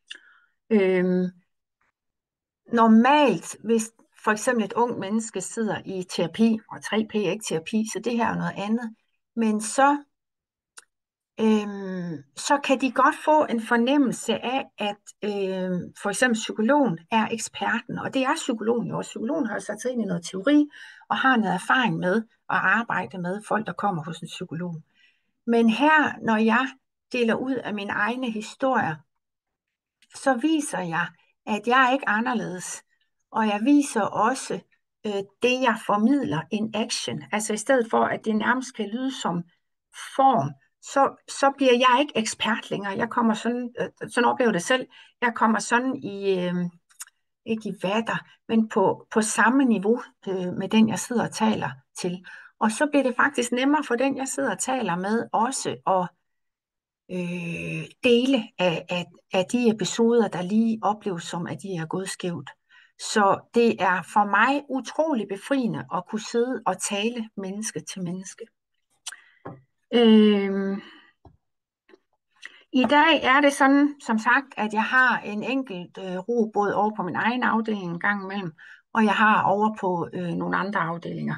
Normalt, hvis for eksempel et ung menneske sidder i terapi, og 3P er ikke terapi, så det her er noget andet, men så kan de godt få en fornemmelse af, at for eksempel psykologen er eksperten, og det er psykologen jo også. Psykologen har sat sig ind i noget teori, og har noget erfaring med at arbejde med folk, der kommer hos en psykolog. Men her, når jeg deler ud af mine egne historier, så viser jeg, at jeg er ikke anderledes. Og jeg viser også det, jeg formidler in action. Altså i stedet for, at det nærmest kan lyde som form, så bliver jeg ikke ekspert længere. Jeg kommer sådan oplever det selv, jeg kommer sådan ikke i vatter, men på samme niveau med den, jeg sidder og taler til. Og så bliver det faktisk nemmere for den, jeg sidder og taler med, også at dele af de episoder, der lige opleves som, at de er gået skævt. Så det er for mig utrolig befriende at kunne sidde og tale menneske til menneske. I dag er det sådan, som sagt, at jeg har en enkelt robåd over på min egen afdeling en gang imellem, og jeg har over på nogle andre afdelinger.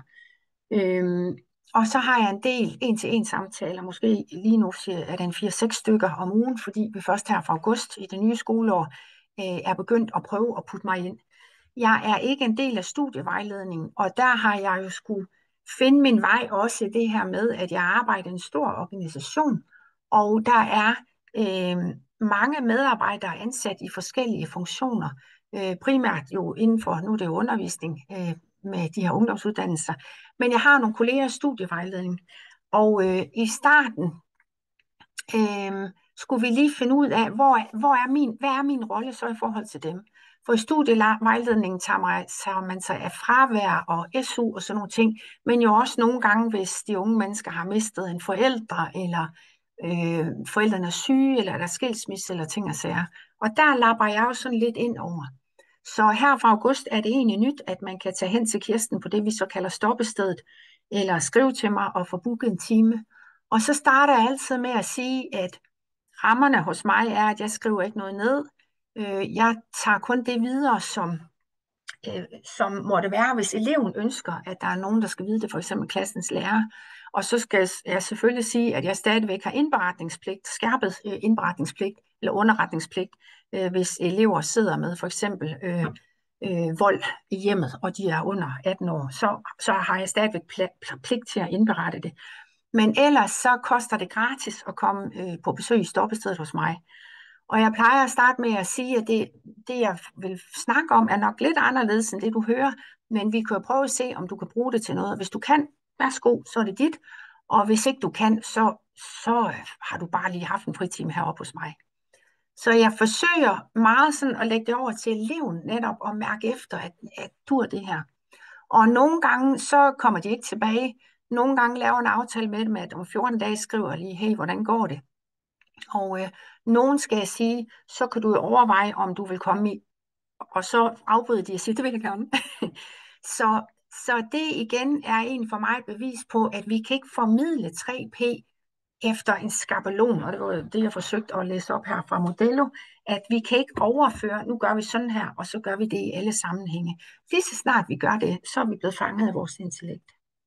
Og så har jeg en del en-til-en samtaler, måske lige nu er det en 4-6 stykker om ugen, fordi vi først her fra august i det nye skoleår er begyndt at prøve at putte mig ind. Jeg er ikke en del af studievejledningen, og der har jeg jo skulle finde min vej også det her med, at jeg arbejder i en stor organisation, og der er mange medarbejdere ansat i forskellige funktioner, primært jo inden for, nu er det jo undervisning med de her ungdomsuddannelser, men jeg har nogle kolleger i studievejledning, og i starten skulle vi lige finde ud af, hvad er min rolle så i forhold til dem. For i studievejledningen tager man sig af fravær og SU og sådan nogle ting, men jo også nogle gange, hvis de unge mennesker har mistet en forælder, eller forældrene er syge, eller er der skilsmisse, eller ting og sager. Og der lapper jeg jo sådan lidt ind over. Så her fra august er det egentlig nyt, at man kan tage hen til Kirsten på det, vi så kalder stoppestedet, eller skrive til mig og få booket en time. Og så starter jeg altid med at sige, at rammerne hos mig er, at jeg skriver ikke noget ned. Jeg tager kun det videre, som måtte være, hvis eleven ønsker, at der er nogen, der skal vide det, for eksempel klassens lærer. Og så skal jeg selvfølgelig sige, at jeg stadigvæk har indberetningspligt, skærpet indberetningspligt eller underretningspligt, hvis elever sidder med for eksempel vold i hjemmet, og de er under 18 år, så har jeg stadigvæk pligt til at indberette det. Men ellers så koster det gratis at komme på besøg i stoppestedet hos mig. Og jeg plejer at starte med at sige, at det jeg vil snakke om, er nok lidt anderledes end det, du hører, men vi kan jo prøve at se, om du kan bruge det til noget. Hvis du kan, værsgo, så er det dit. Og hvis ikke du kan, så så har du bare lige haft en fritime heroppe hos mig. Så jeg forsøger meget sådan at lægge det over til eleven netop og mærke efter, at du er det her. Og nogle gange så kommer de ikke tilbage. Nogle gange laver en aftale med dem, at om 14 dage skriver jeg lige, hey, hvordan går det? Og nogen skal jeg sige, så kan du overveje, om du vil komme i. Og så afbryder de og siger, det vil jeg gerne. så det igen er en for mig et bevis på, at vi kan ikke formidle 3P efter en skabelon, og det var det, jeg forsøgte at læse op her fra Modello, at vi kan ikke overføre, nu gør vi sådan her, og så gør vi det i alle sammenhænge. Lige så snart vi gør det, så er vi blevet fanget af vores intellekt.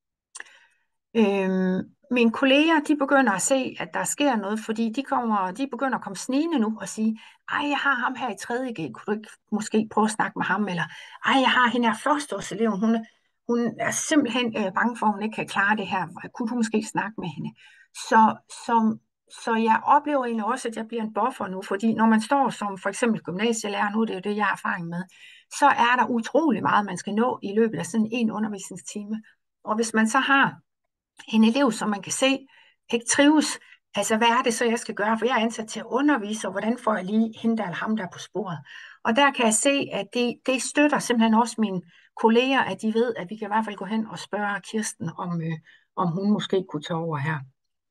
Mine kolleger, de begynder at se, at der sker noget, fordi de begynder at komme snigende nu og sige, ej, jeg har ham her i 3.G, kunne du ikke måske prøve at snakke med ham, eller ej, jeg har hende her førsteårseleven, hun er simpelthen bange for, at hun ikke kan klare det her, kunne du måske snakke med hende? Så jeg oplever egentlig også, at jeg bliver en buffer nu, fordi når man står som for eksempel gymnasielærer, nu det er jo det, jeg har erfaring med, så er der utrolig meget, man skal nå i løbet af sådan en undervisningstime. Og hvis man så har en elev, som man kan se ikke trives, altså hvad er det så, jeg skal gøre? For jeg er ansat til at undervise, og hvordan får jeg lige hende der eller ham der på sporet? Og der kan jeg se, at det støtter simpelthen også mine kolleger, at de ved, at vi kan i hvert fald gå hen og spørge Kirsten, om hun måske kunne tage over her.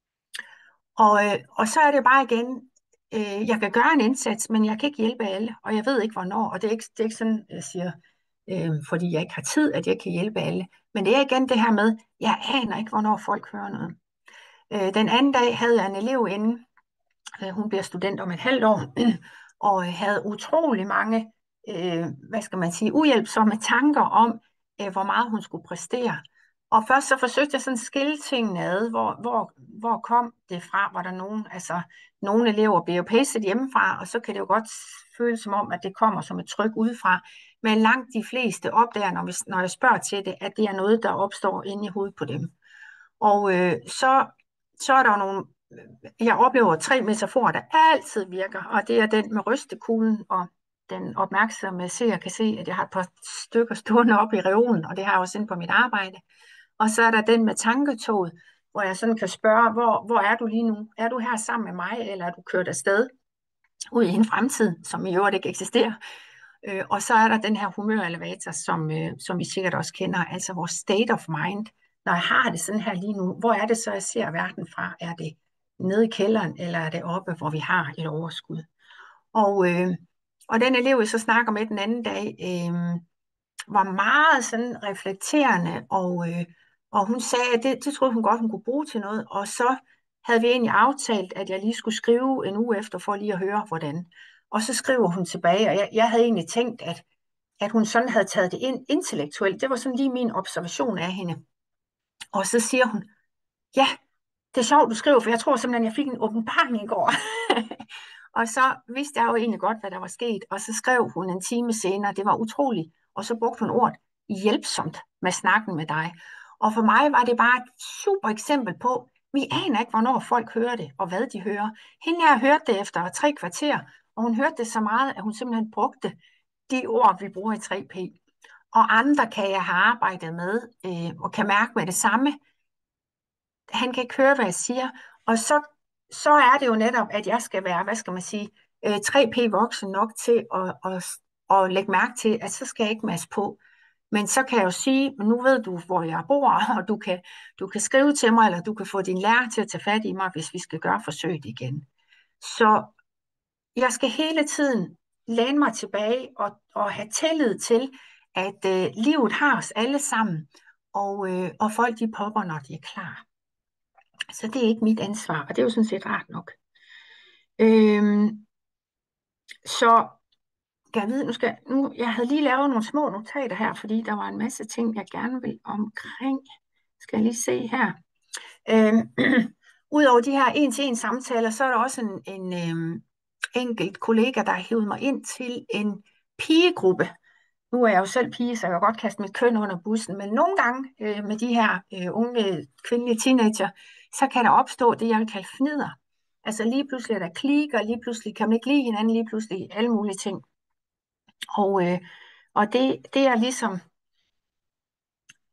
Og så er det bare igen, jeg kan gøre en indsats, men jeg kan ikke hjælpe alle, og jeg ved ikke hvornår, og det er ikke sådan, jeg siger, fordi jeg ikke har tid, at jeg kan hjælpe alle. Men det er igen det her med, jeg aner ikke, hvornår folk hører noget. Den anden dag havde jeg en elev inde, hun bliver student om et halvt år, og havde utrolig mange, hvad skal man sige, uhjælpsomme tanker om, hvor meget hun skulle præstere. Og først så forsøgte jeg sådan at skille tingene ad, hvor kom det fra, var der nogen, altså nogle elever bliver jo pacet hjemmefra, og så kan det jo godt føles som om, at det kommer som et tryk udefra. Men langt de fleste opdager, når jeg spørger til det, at det er noget, der opstår inde i hovedet på dem. Og så er der jo nogle, jeg oplever 3 metaforer, der altid virker, og det er den med rystekuglen, og den opmærksomme seer kan se, at jeg har et par stykker stående op i reolen, og det har jeg også inde på mit arbejde. Og så er der den med tanketoget, hvor jeg sådan kan spørge, hvor er du lige nu? Er du her sammen med mig, eller er du kørt afsted ud i en fremtid, som i øvrigt ikke eksisterer? Og så er der den her humørelevator, som I sikkert også kender, altså vores state of mind. Når jeg har det sådan her lige nu, hvor er det så, jeg ser verden fra? Er det nede i kælderen, eller er det oppe, hvor vi har et overskud? Og den elev, jeg så snakker med den anden dag, var meget sådan reflekterende, og hun sagde, at det troede hun godt, hun kunne bruge til noget, og så havde vi egentlig aftalt, at jeg lige skulle skrive en uge efter, for lige at høre, hvordan. Og så skriver hun tilbage, og jeg havde egentlig tænkt, at hun sådan havde taget det ind intellektuelt. Det var sådan lige min observation af hende. Og så siger hun, ja, det er sjovt, du skriver, for jeg tror simpelthen, jeg fik en åbenbaring i går. Og så vidste jeg jo egentlig godt, hvad der var sket, og så skrev hun en time senere, det var utroligt, og så brugte hun ordet hjælpsomt med snakken med dig. Og for mig var det bare et super eksempel på, vi aner ikke, hvornår folk hører det, og hvad de hører. Hende her hørte det efter 3 kvarter, og hun hørte det så meget, at hun simpelthen brugte de ord, vi bruger i 3P. Og andre kan jeg have arbejdet med, og kan mærke med det samme. Han kan ikke høre, hvad jeg siger, og så er det jo netop, at jeg skal være, hvad skal man sige, 3P voksen nok til at lægge mærke til, at så skal jeg ikke masse på. Men så kan jeg jo sige, nu ved du, hvor jeg bor, og du kan skrive til mig, eller du kan få din lærer til at tage fat i mig, hvis vi skal gøre forsøget igen. Så jeg skal hele tiden læne mig tilbage og have tillid til, at livet har os alle sammen, og folk de popper, når de er klar. Så det er ikke mit ansvar, og det er jo sådan set rart nok. Så jeg ved, jeg havde lige lavet nogle små notater her, fordi der var en masse ting, jeg gerne vil omkring. Skal jeg lige se her. Udover de her en-til-en samtaler, så er der også en enkelt kollega, der har hævet mig ind til en pigegruppe. Nu er jeg jo selv pige, så jeg kan godt kaste mit køn under bussen, men nogle gange med de her unge kvindelige teenager, så kan der opstå det, jeg vil kalde fnider. Altså lige pludselig er der klik, og lige pludselig kan man ikke lide hinanden, lige pludselig alle mulige ting. Og det er ligesom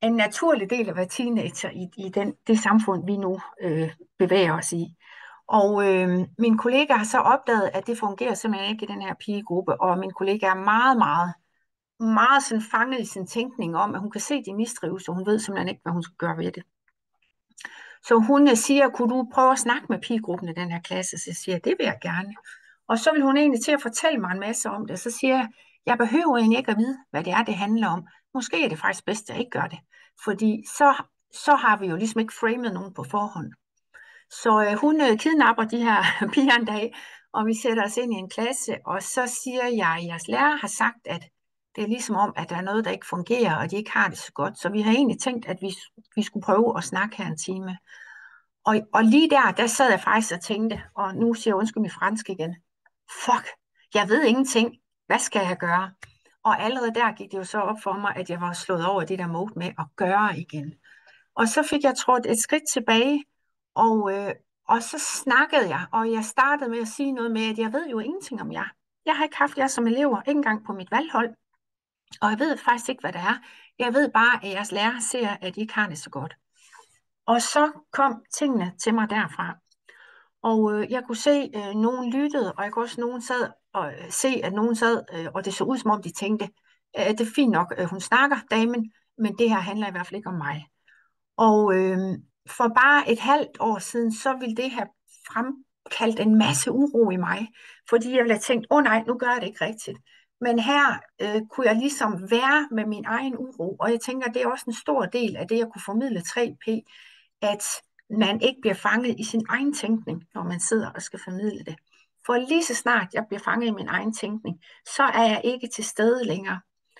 en naturlig del at være teenager i det samfund, vi nu bevæger os i. Og min kollega har så opdaget, at det fungerer simpelthen ikke i den her pigegruppe, og min kollega er meget, meget, meget sådan fanget i sin tænkning om, at hun kan se, at de mistrives, og hun ved simpelthen ikke, hvad hun skal gøre ved det. Så hun siger, kunne du prøve at snakke med pigegruppen i den her klasse? Så jeg siger, det vil jeg gerne. Og så vil hun egentlig til at fortælle mig en masse om det. Så siger jeg behøver egentlig ikke at vide, hvad det er, det handler om. Måske er det faktisk bedst, at jeg ikke gør det. Fordi så har vi jo ligesom ikke framet nogen på forhånd. Så hun kidnapper de her piger en dag, og vi sætter os ind i en klasse, og så siger jeg, at jeres lærer har sagt, at det er ligesom om, at der er noget, der ikke fungerer, og de ikke har det så godt. Så vi har egentlig tænkt, at vi skulle prøve at snakke her en time. Og lige der sad jeg faktisk og tænkte, og nu siger jeg undskyld mit fransk igen, fuck, jeg ved ingenting, hvad skal jeg gøre? Og allerede der gik det jo så op for mig, at jeg var slået over det der mode med at gøre igen. Og så fik jeg trådt et skridt tilbage, og så snakkede jeg, og jeg startede med at sige noget med, at jeg ved jo ingenting om jer. Jeg har ikke haft jer som elever, ikke engang på mit valghold, og jeg ved faktisk ikke, hvad det er. Jeg ved bare, at jeres lærer ser, at I ikke har det så godt. Og så kom tingene til mig derfra. Og jeg kunne se, at nogen lyttede, og jeg kunne også se, at nogen sad, og det så ud, som om de tænkte, at det er fint nok, hun snakker, damen, men det her handler i hvert fald ikke om mig. Og for bare et halvt år siden, så ville det have fremkaldt en masse uro i mig, fordi jeg ville have tænkt, nej, nu gør jeg det ikke rigtigt. Men her kunne jeg ligesom være med min egen uro, og jeg tænker, det er også en stor del af det, jeg kunne formidle 3P, at man ikke bliver fanget i sin egen tænkning, når man sidder og skal formidle det. For lige så snart jeg bliver fanget i min egen tænkning, så er jeg ikke til stede længere.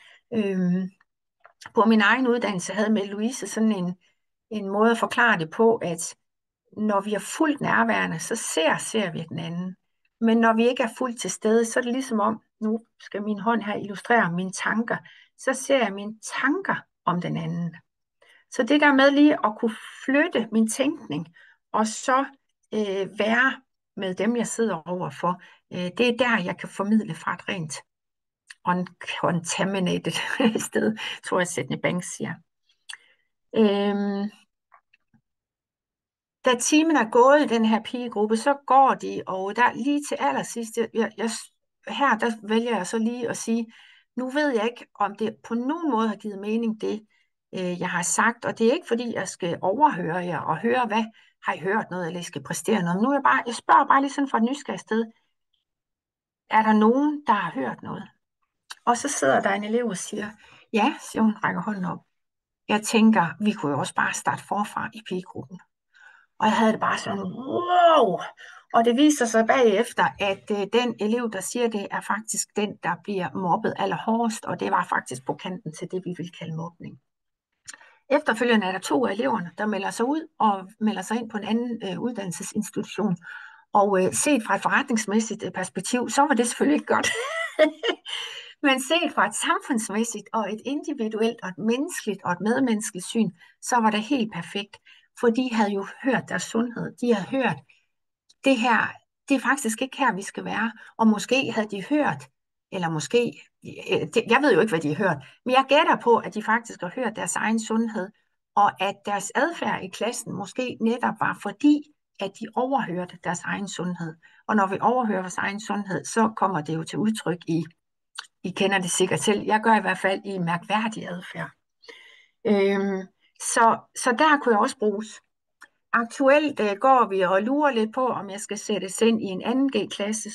På min egen uddannelse havde med Louise sådan en måde at forklare det på, at når vi er fuldt nærværende, så ser vi den anden. Men når vi ikke er fuldt til stede, så er det ligesom om, nu skal min hånd her illustrere mine tanker, så ser jeg mine tanker om den anden. Så det der med lige at kunne flytte min tænkning, og så være med dem, jeg sidder overfor, det er der, jeg kan formidle fra et rent uncontaminated sted, tror jeg, Sydney Banks siger. Da timen er gået i den her pigegruppe, så går de, og der lige til allersidst, her der vælger jeg så lige at sige, nu ved jeg ikke, om det på nogen måde har givet mening, det jeg har sagt, og det er ikke fordi, jeg skal overhøre jer og høre, hvad har I hørt noget, eller I skal præstere noget. Nu er jeg spørger bare lige sådan fra et nysgerrigt sted, er der nogen, der har hørt noget? Og så sidder der en elev og siger, ja, siger hun, rækker hånden op. Jeg tænker, vi kunne jo også bare starte forfra i pigegruppen. Og jeg havde det bare sådan, wow! Og det viser sig bagefter, at den elev, der siger det, er faktisk den, der bliver mobbet allerhårdest, og det var faktisk på kanten til det, vi vil kalde mobning. Efterfølgende er der 2 af eleverne, der melder sig ud og melder sig ind på en anden uddannelsesinstitution. Og set fra et forretningsmæssigt perspektiv, så var det selvfølgelig ikke godt. Men set fra et samfundsmæssigt og et individuelt og et menneskeligt og et medmenneskeligt syn, så var det helt perfekt. For de havde jo hørt deres sundhed. De havde hørt, det her, det er faktisk ikke her, vi skal være. Og måske havde de hørt, eller måske, jeg ved jo ikke, hvad de har hørt, men jeg gætter på, at de faktisk har hørt deres egen sundhed, og at deres adfærd i klassen måske netop var fordi, at de overhørte deres egen sundhed. Og når vi overhører vores egen sundhed, så kommer det jo til udtryk I kender det sikkert selv, jeg gør i hvert fald i mærkværdig adfærd. Så der kunne jeg også bruges. Aktuelt går vi og lurer lidt på, om jeg skal sættes ind i en 2G-klasse,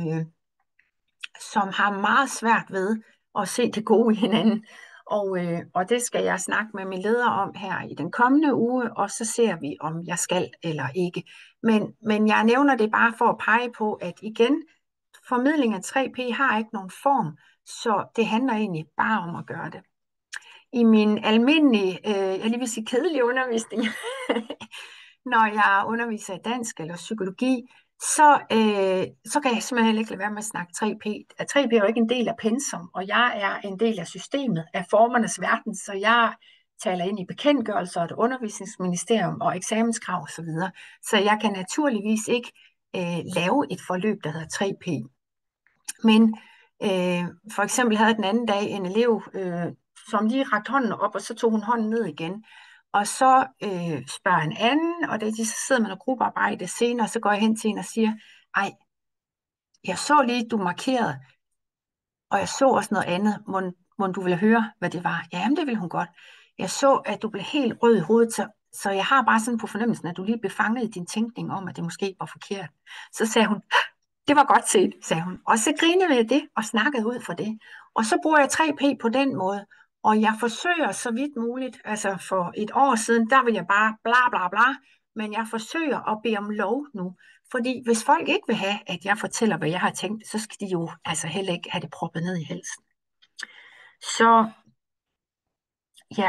som har meget svært ved at se det gode i hinanden. Og det skal jeg snakke med min leder om her i den kommende uge, og så ser vi, om jeg skal eller ikke. Men jeg nævner det bare for at pege på, at igen, formidling af 3P har ikke nogen form, så det handler egentlig bare om at gøre det. I min almindelige, jeg lige vil sige kedelige undervisning, når jeg underviser i dansk eller psykologi, så kan jeg simpelthen ikke lade være med at snakke 3P. 3P er jo ikke en del af pensum, og jeg er en del af systemet, af formernes verden, så jeg taler ind i bekendtgørelser, et undervisningsministerium og eksamenskrav osv. Så jeg kan naturligvis ikke lave et forløb, der hedder 3P. Men for eksempel havde den anden dag en elev som lige rakte hånden op, og så tog hun hånden ned igen. Og så spørger en anden, og så sidder man og gruppearbejde senere, så går jeg hen til hende og siger, ej, jeg så lige, du markerede, og jeg så også noget andet. Må du ville høre, hvad det var? Jamen, det ville hun godt. Jeg så, at du blev helt rød i hovedet, så jeg har bare sådan på fornemmelsen, at du lige blev fanget i din tænkning om, at det måske var forkert. Så sagde hun, det var godt set, sagde hun. Og så grinede vi af det og snakkede ud fra det. Og så bruger jeg 3P på den måde. Og jeg forsøger så vidt muligt, altså for et år siden, der vil jeg bare bla bla bla, men jeg forsøger at bede om lov nu. Fordi hvis folk ikke vil have, at jeg fortæller, hvad jeg har tænkt, så skal de jo altså heller ikke have det proppet ned i halsen. Så ja,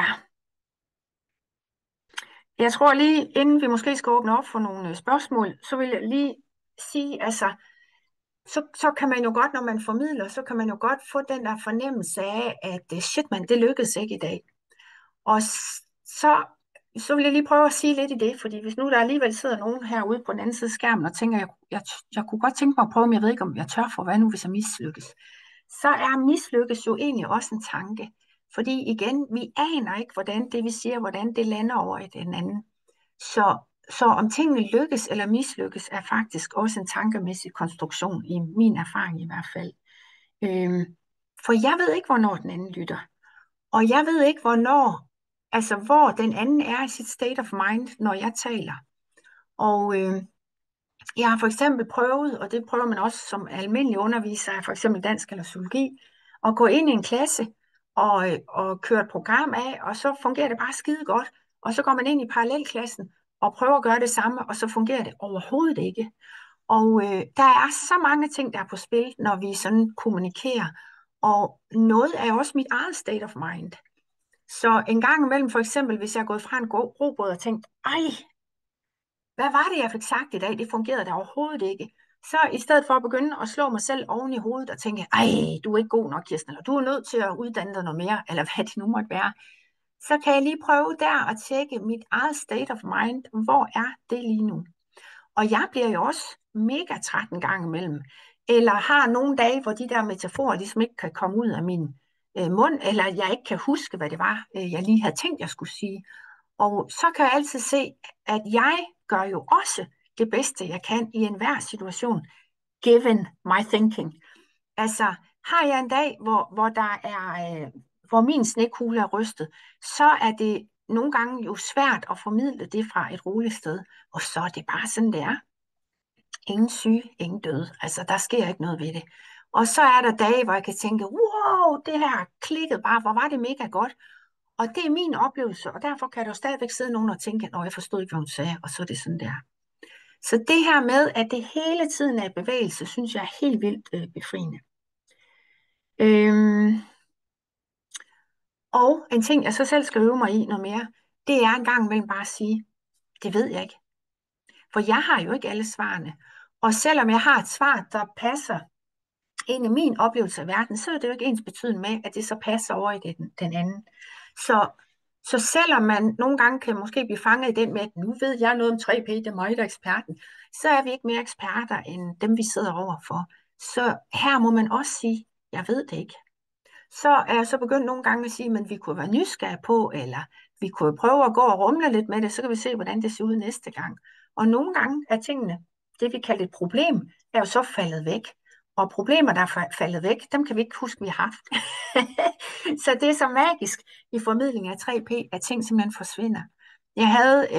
jeg tror lige, inden vi måske skal åbne op for nogle spørgsmål, så vil jeg lige sige, altså, så kan man jo godt, når man formidler, så kan man jo godt få den der fornemmelse af, at shit man, det lykkedes ikke i dag. Og så vil jeg lige prøve at sige lidt i det, fordi hvis nu der alligevel sidder nogen herude på den anden side af skærmen og tænker, jeg kunne godt tænke mig at prøve, men jeg ved ikke, om jeg tør for, hvad nu hvis jeg mislykkes. Så er mislykkes jo egentlig også en tanke. Fordi igen, vi aner ikke, hvordan det vi siger, hvordan det lander over i den anden. Så om tingene lykkes eller mislykkes, er faktisk også en tankemæssig konstruktion, i min erfaring i hvert fald. For jeg ved ikke, hvornår den anden lytter. Og jeg ved ikke, hvor den anden er i sit state of mind, når jeg taler. Og jeg har for eksempel prøvet, og det prøver man også som almindelig underviser af for eksempel dansk eller psykologi, at gå ind i en klasse og køre et program af, og så fungerer det bare skide godt. Og så går man ind i parallelklassen og prøver at gøre det samme, og så fungerer det overhovedet ikke. Og der er så mange ting, der er på spil, når vi sådan kommunikerer. Og noget er også mit eget state of mind. Så en gang imellem, for eksempel, hvis jeg er gået fra en robåd og tænkt, ej, hvad var det, jeg fik sagt i dag? Det fungerede da overhovedet ikke. Så i stedet for at begynde at slå mig selv oven i hovedet og tænke, ej, du er ikke god nok, Kirsten, eller du er nødt til at uddanne dig noget mere, eller hvad det nu måtte være, så kan jeg lige prøve der at tjekke mit eget state of mind. Hvor er det lige nu? Og jeg bliver jo også mega træt en gang imellem. Eller har nogle dage, hvor de der metaforer ligesom ikke kan komme ud af min mund, eller jeg ikke kan huske, hvad det var, jeg lige havde tænkt, jeg skulle sige. Og så kan jeg altid se, at jeg gør jo også det bedste, jeg kan i enhver situation, given my thinking. Altså, har jeg en dag, hvor min snekugle er rystet, så er det nogle gange jo svært at formidle det fra et roligt sted. Og så er det bare sådan, det er. Ingen syge, ingen døde. Altså, der sker ikke noget ved det. Og så er der dage, hvor jeg kan tænke, wow, det her klikkede bare, hvor var det mega godt. Og det er min oplevelse, og derfor kan der jo stadigvæk sidde nogen og tænke, at jeg forstod ikke, hvad hun sagde, og så er det sådan der. Så det her med, at det hele tiden er i bevægelse, synes jeg er helt vildt befriende. Og en ting, jeg så selv skal øve mig i noget mere, det er en gang imellem bare at sige, det ved jeg ikke. For jeg har jo ikke alle svarene. Og selvom jeg har et svar, der passer ind i min oplevelse af verden, så er det jo ikke ens betydende med, at det så passer over i den anden. Så selvom man nogle gange kan måske blive fanget i den med, at nu ved jeg noget om 3P, det er mig, der er eksperten, så er vi ikke mere eksperter end dem, vi sidder overfor. Så her må man også sige, jeg ved det ikke. Så er jeg så begyndt nogle gange at sige, men vi kunne være nysgerrige på, eller vi kunne prøve at gå og rumle lidt med det, så kan vi se, hvordan det ser ud næste gang. Og nogle gange er tingene, det vi kalder et problem, er jo så faldet væk. Og problemer, der er faldet væk, dem kan vi ikke huske, vi har haft. Så det er så magisk i formidling af 3P, at ting simpelthen forsvinder. Jeg havde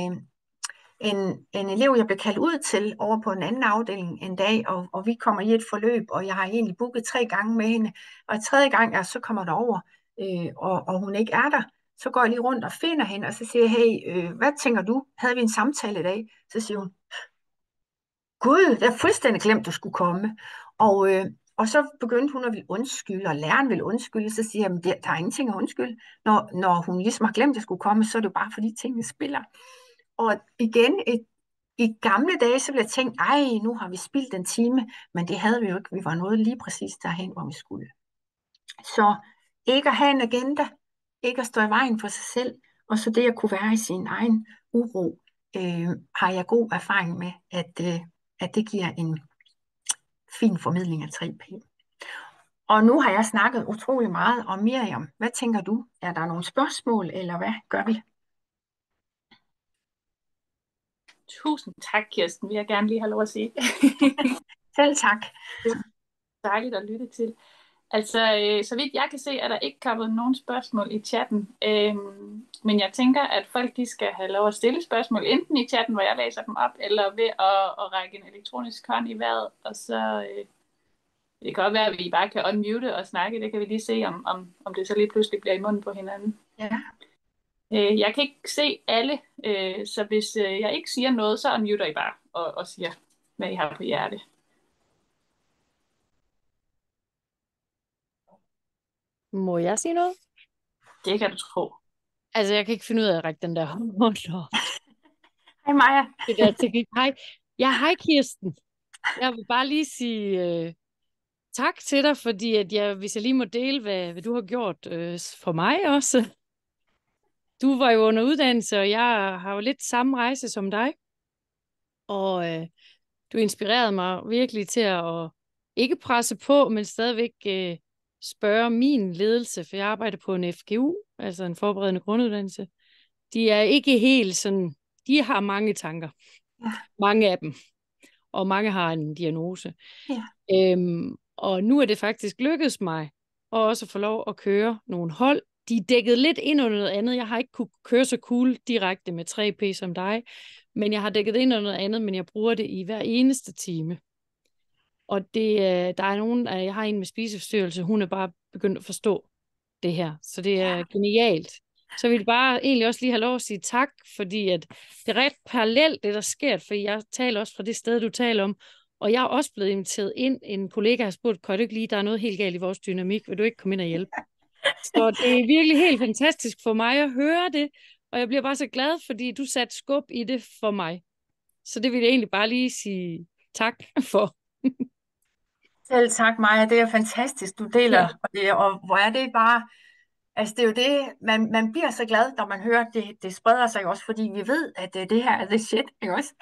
en elev, jeg blev kaldt ud til over på en anden afdeling en dag, og vi kommer i et forløb, og jeg har egentlig booket 3 gange med hende, og 3. gang, så kommer der over, og hun ikke er der. Så går jeg lige rundt og finder hende, og så siger jeg, hey, hvad tænker du? Havde vi en samtale i dag? Så siger hun, Gud, det er fuldstændig glemt, du skulle komme. Og så begyndte hun at ville undskylde, og læreren ville undskylde, så siger jeg, der er ingenting at undskylde. Når hun ligesom har glemt, at jeg skulle komme, så er det jo bare, fordi tingene spiller. Og igen, i gamle dage, så ville jeg tænke, ej, nu har vi spildt en time, men det havde vi jo ikke. Vi var nået lige præcis derhen, hvor vi skulle. Så ikke at have en agenda, ikke at stå i vejen for sig selv, og så det at kunne være i sin egen uro, har jeg god erfaring med, at det giver en fin formidling af 3P. Og nu har jeg snakket utrolig meget om Miriam. Hvad tænker du? Er der nogle spørgsmål, eller hvad gør vi? Tusind tak, Kirsten, vil jeg gerne lige have lov at sige. Selv tak. Det var dejligt at lytte til. Altså, så vidt jeg kan se, er der ikke kommet nogen spørgsmål i chatten. Men jeg tænker, at folk de skal have lov at stille spørgsmål, enten i chatten, hvor jeg læser dem op, eller ved at række en elektronisk hånd i vejret. Og så det kan godt være, at vi bare kan unmute og snakke. Det kan vi lige se, om det så lige pludselig bliver i munden på hinanden. Ja. Jeg kan ikke se alle, så hvis jeg ikke siger noget, så unmuter I bare og siger, hvad I har på hjerte. Må jeg sige noget? Det kan du tro. Altså, jeg kan ikke finde ud af at række den der hånd op. Hej Maja. Det der teknik. Hej. Ja, hej Kirsten. Jeg vil bare lige sige tak til dig, fordi hvis jeg lige må dele, hvad du har gjort for mig også. Du var jo under uddannelse, og jeg har jo lidt samme rejse som dig. Og du inspirerede mig virkelig til at ikke presse på, men stadigvæk spørge min ledelse, for jeg arbejder på en FGU, altså en forberedende grunduddannelse. De er ikke helt sådan, de har mange tanker. Ja. Mange af dem. Og mange har en diagnose. Ja. Og nu er det faktisk lykkedes mig at også få lov at køre nogle hold. De er dækket lidt ind under noget andet. Jeg har ikke kunne køre så cool direkte med 3P som dig, men jeg har dækket ind under noget andet, men jeg bruger det i hver eneste time. Og der er nogen, jeg har en med spiseforstyrrelse, hun er bare begyndt at forstå det her. Så det er genialt. Så jeg vil bare egentlig også lige have lov at sige tak, fordi at det er ret parallelt, det der sker, for jeg taler også fra det sted, du taler om, og jeg er også blevet inviteret ind. En kollega har spurgt, kan du ikke lige, der er noget helt galt i vores dynamik, vil du ikke komme ind og hjælpe? Så det er virkelig helt fantastisk for mig at høre det, og jeg bliver bare så glad, fordi du satte skub i det for mig. Så det vil jeg egentlig bare lige sige tak for. Selv tak, Maja. Det er fantastisk, du deler det, og hvor er det bare, altså det er jo det, man bliver så glad, når man hører, det spreder sig også, fordi vi ved, at det her er the shit, ikke også?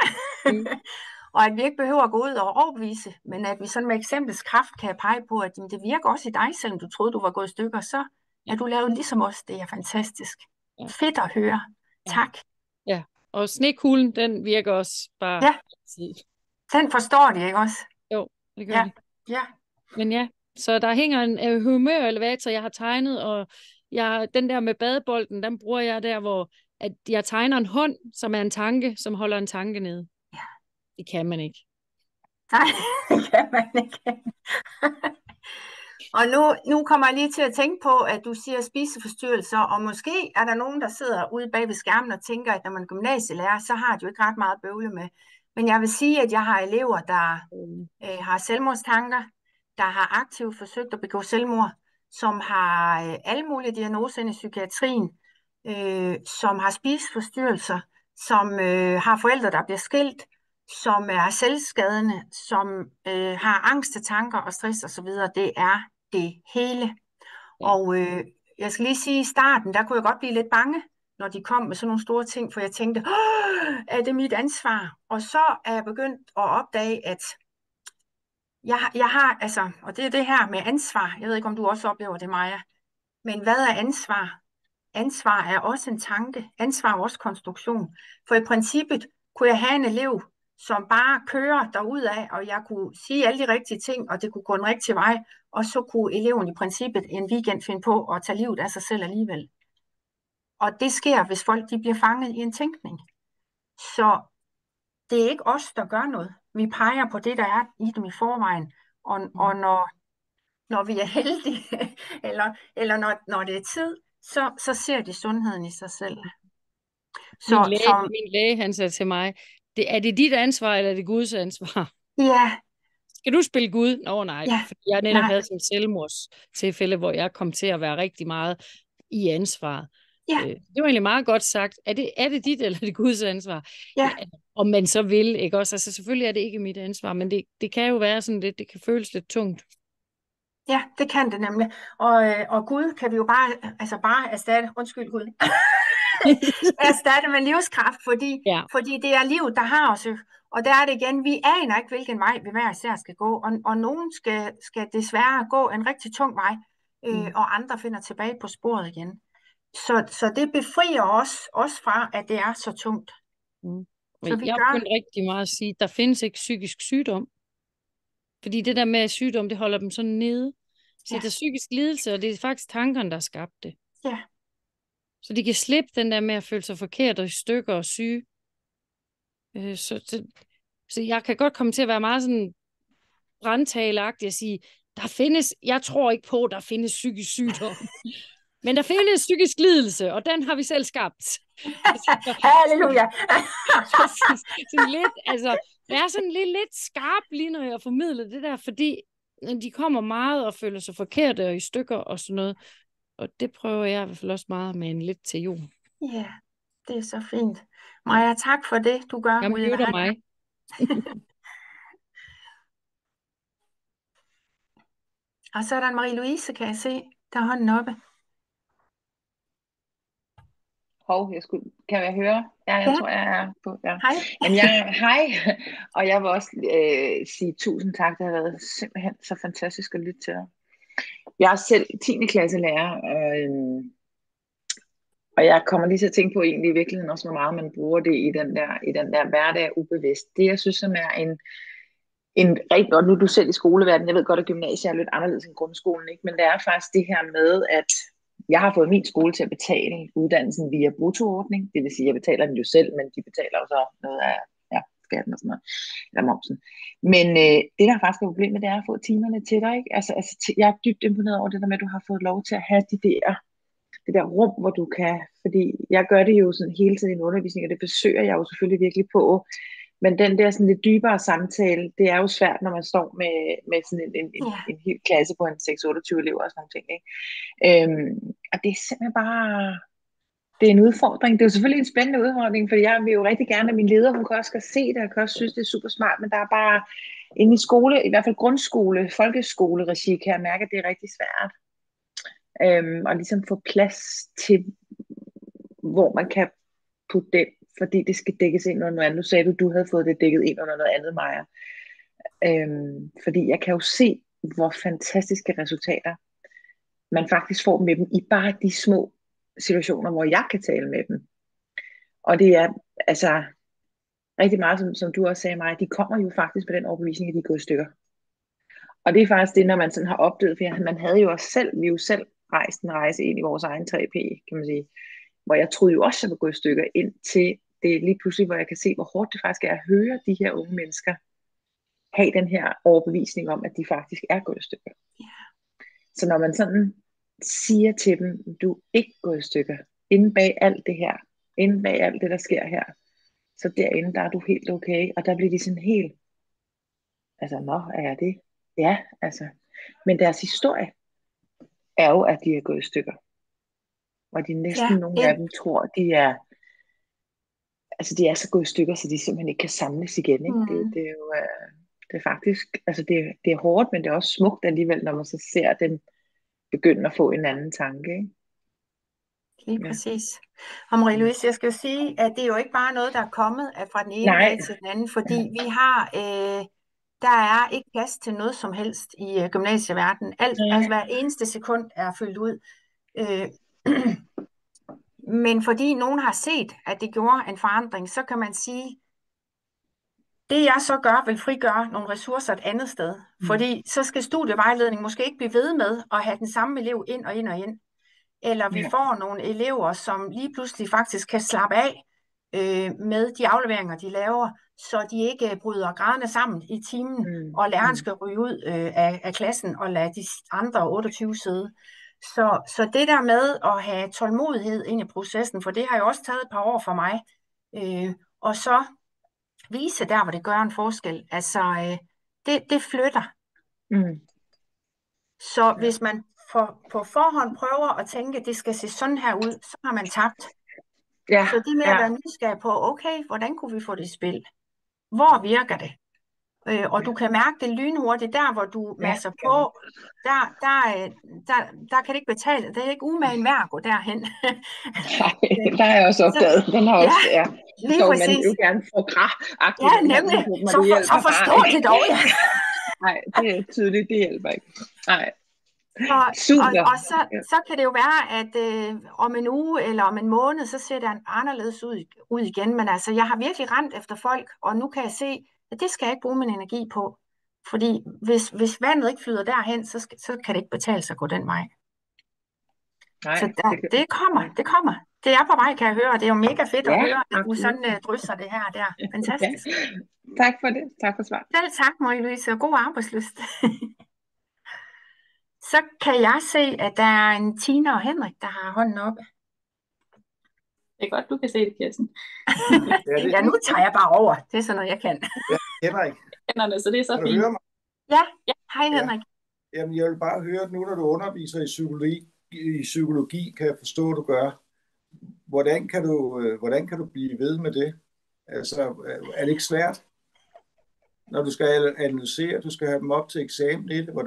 Og at vi ikke behøver at gå ud og overbevise, men at vi sådan med eksemplets kraft kan pege på, at det virker også i dig, selvom du troede, du var gået i stykker, så er du lavet ligesom os. Det er fantastisk. Ja. Fedt at høre. Tak. Ja, og snekuglen, den virker også bare. Ja, den forstår de, ikke også? Jo, det gør de. Ja. Men ja, så der hænger en humørelevator, jeg har tegnet, og den der med badebolden, den bruger jeg der, hvor at jeg tegner en hånd, som er en tanke, som holder en tanke nede. Ja. Det kan man ikke. Nej, det kan man ikke. Og nu kommer jeg lige til at tænke på, at du siger spiseforstyrrelser, og måske er der nogen, der sidder ude bag ved skærmen og tænker, at når man er gymnasielærer, så har de jo ikke ret meget at bøvle med. Men jeg vil sige, at jeg har elever, der har selvmordstanker, der har aktivt forsøgt at begå selvmord, som har alle mulige diagnoser i psykiatrien, som har spiseforstyrrelser, som har forældre, der bliver skilt, som er selvskadende, som har angste tanker og stress osv. Det er det hele. Ja. Og jeg skal lige sige, i starten, der kunne jeg godt blive lidt bange, når de kom med sådan nogle store ting, for jeg tænkte, er det mit ansvar? Og så er jeg begyndt at opdage, at jeg har, altså, og det er det her med ansvar, jeg ved ikke, om du også oplever det, Maja, men hvad er ansvar? Ansvar er også en tanke, ansvar er også konstruktion. For i princippet kunne jeg have en elev, som bare kører derudad, og jeg kunne sige alle de rigtige ting, og det kunne gå den rigtige vej, og så kunne eleven i princippet en weekend finde på at tage livet af sig selv alligevel. Og det sker, hvis folk de bliver fanget i en tænkning. Så det er ikke os, der gør noget. Vi peger på det, der er i dem i forvejen, og når vi er heldige, eller når det er tid, så ser de sundheden i sig selv. Min læge, han sagde til mig, er det dit ansvar, eller er det Guds ansvar? Ja. Skal du spille Gud? Nej, ja. Fordi jeg netop havde sådan et selvmordstilfælde, hvor jeg kom til at være rigtig meget i ansvaret. Ja. Det var egentlig meget godt sagt. Er det dit, eller er det Guds ansvar? Ja. Om man så vil, ikke også? Altså selvfølgelig er det ikke mit ansvar, men det kan jo være sådan lidt, det kan føles lidt tungt. Ja, det kan det nemlig. Og Gud kan vi jo bare erstatte, undskyld Gud, erstatte med livskraft, fordi det er livet, der har os. Og der er det igen, vi aner ikke, hvilken vej vi hver især skal gå, og nogen skal desværre gå en rigtig tung vej, og andre finder tilbage på sporet igen. Så det befrier os også fra, at det er så tungt. Så vi Jeg gør... begyndt rigtig meget at sige, at der findes ikke psykisk sygdom. Fordi det der med sygdom, det holder dem sådan nede. Så der er psykisk lidelse, og det er faktisk tankerne, der har skabt det. Ja. Så de kan slippe den der med at føle sig forkert og i stykker og syge. Så jeg kan godt komme til at være meget sådan brandtaleagtig og sige, jeg tror ikke på, at der findes psykisk sygdom. Men der findes psykisk lidelse, og den har vi selv skabt. Halleluja! Sådan lidt, altså, jeg er sådan lidt skarp lige, når jeg formidler det der, fordi de kommer meget og føler sig forkerte og i stykker og sådan noget. Og det prøver jeg i hvert fald også meget med en lidt til jorden. Ja, det er så fint. Maja, tak for det, du gør. Jamen, det er mig. Og så er der en Marie-Louise, kan jeg se, der er hånden oppe. Kan jeg høre? Ja, jeg tror, jeg er på. Ja. Hej. Jamen, hej, og jeg vil også sige tusind tak. Det har været simpelthen så fantastisk at lytte til dig. Jeg er selv 10. klasse lærer, og jeg kommer lige til at tænke på egentlig i virkeligheden også, hvor meget man bruger det i den der hverdag ubevidst. Det, jeg synes, som er en rigtig godt, nu er du selv i skoleverdenen, jeg ved godt, at gymnasiet er lidt anderledes end grundskolen, ikke? Men det er faktisk det her med, at jeg har fået min skole til at betale uddannelsen via bruttoordning. Det vil sige, at jeg betaler den jo selv, men de betaler jo så noget af skatten og sådan noget, eller momsen. Men det, der faktisk er problemet, det er at få timerne til dig. Ikke? Altså, jeg er dybt imponeret over det der med, at du har fået lov til at have det der rum, hvor du kan, fordi jeg gør det jo sådan hele tiden i en undervisning, og det forsøger jeg jo selvfølgelig virkelig på. Men den der sådan lidt dybere samtale, det er jo svært, når man står med sådan en hel klasse på en 6-28 elever og sådan nogle ting. Ikke? Og det er simpelthen bare, det er en udfordring. Det er jo selvfølgelig en spændende udfordring, for jeg vil jo rigtig gerne, at min leder, hun kan også se det, og kan også synes, det er super smart, men der er bare inde i skole, i hvert fald grundskole, folkeskoleregi, kan jeg mærke, at det er rigtig svært. Og ligesom få plads til, hvor man kan putte den, fordi det skal dækkes ind under noget andet. Nu sagde du havde fået det dækket ind under noget andet, Maja. Fordi jeg kan jo se, hvor fantastiske resultater man faktisk får med dem i bare de små situationer, hvor jeg kan tale med dem. Og det er altså rigtig meget, som du også sagde, Maja, de kommer jo faktisk på den overbevisning, at de går i stykker. Og det er faktisk det, når man sådan har opdaget, for man havde jo også selv, vi jo selv rejst en rejse ind i vores egen 3P, kan man sige, hvor jeg troede jo også, at jeg ville gå i stykker, indtil det er lige pludselig, hvor jeg kan se, hvor hårdt det faktisk er at høre de her unge mennesker have den her overbevisning om, at de faktisk er gået i stykker. Yeah. Så når man sådan siger til dem, du er ikke gået i stykker, inde bag alt det her, inde bag alt det, der sker her, så derinde, der er du helt okay, og der bliver de sådan helt, altså, er jeg det? Ja, altså, men deres historie er jo, at de er gået i stykker. Og de næsten nogle af dem tror, de er så gået i stykker, så de simpelthen ikke kan samles igen. Ikke? Det er jo det er faktisk, altså det er hårdt, men det er også smukt alligevel, når man så ser dem begynde at få en anden tanke. Ikke? Lige præcis. Og Marie-Louise, jeg skal jo sige, at det er jo ikke bare noget, der er kommet fra den ene dag til den anden, fordi vi har, der er ikke plads til noget som helst i gymnasieverdenen. Altså hver eneste sekund er fyldt ud. Men fordi nogen har set, at det gjorde en forandring, så kan man sige, det jeg så gør, vil frigøre nogle ressourcer et andet sted. Fordi så skal studievejledning måske ikke blive ved med at have den samme elev ind og ind og ind. Eller vi får nogle elever, som lige pludselig faktisk kan slappe af med de afleveringer, de laver, så de ikke bryder graderne sammen i timen, og læreren skal ryge ud af klassen og lade de andre 28 sidde. Så det der med at have tålmodighed ind i processen, for det har jo også taget et par år for mig, og så vise der, hvor det gør en forskel. Altså, det flytter. Så hvis man på forhånd prøver at tænke, at det skal se sådan her ud, så har man tabt. Så det med at være nysgerrig på, okay, hvordan kunne vi få det i spil? Hvor virker det? Og du kan mærke det lynhurtigt, der hvor du masser på, der kan det ikke betale, det er ikke umagen værd at gå derhen. Nej, der har jeg også opdaget. Den har også, ja. Lige Så man præcis. vil jo gerne få græ-agtigt. Ja, nemlig. Så forstå det dog, ja. Nej, det er tydeligt, det hjælper ikke. Nej. Og så kan det jo være, at om en uge eller om en måned, så ser det anderledes ud igen. Men altså, jeg har virkelig rendt efter folk, og nu kan jeg se, at det skal jeg ikke bruge min energi på. Fordi hvis vandet ikke flyder derhen, så kan det ikke betale sig at gå den vej. Nej, så det kommer. Det er på vej, kan jeg høre, og det er jo mega fedt at høre, at du sådan drysser det her der. Fantastisk. Ja. Tak for det. Tak for svar. Selv tak, Marie-Louise, og god arbejdslyst. Så kan jeg se, at der er en Tina og Henrik, der har hånden oppe. Det er godt, du kan se det, Kirsten. Ja, nu tager jeg bare over. Det er sådan noget, jeg kan. Ja, Henrik. Så det er så Kan du fint. høre mig? Ja, hej Henrik. Jamen, jeg vil bare høre, at nu når du underviser i psykologi, kan jeg forstå, at du gør. Hvordan kan du blive ved med det? Altså, er det ikke svært? Når du skal analysere, du skal have dem op til eksamen i det.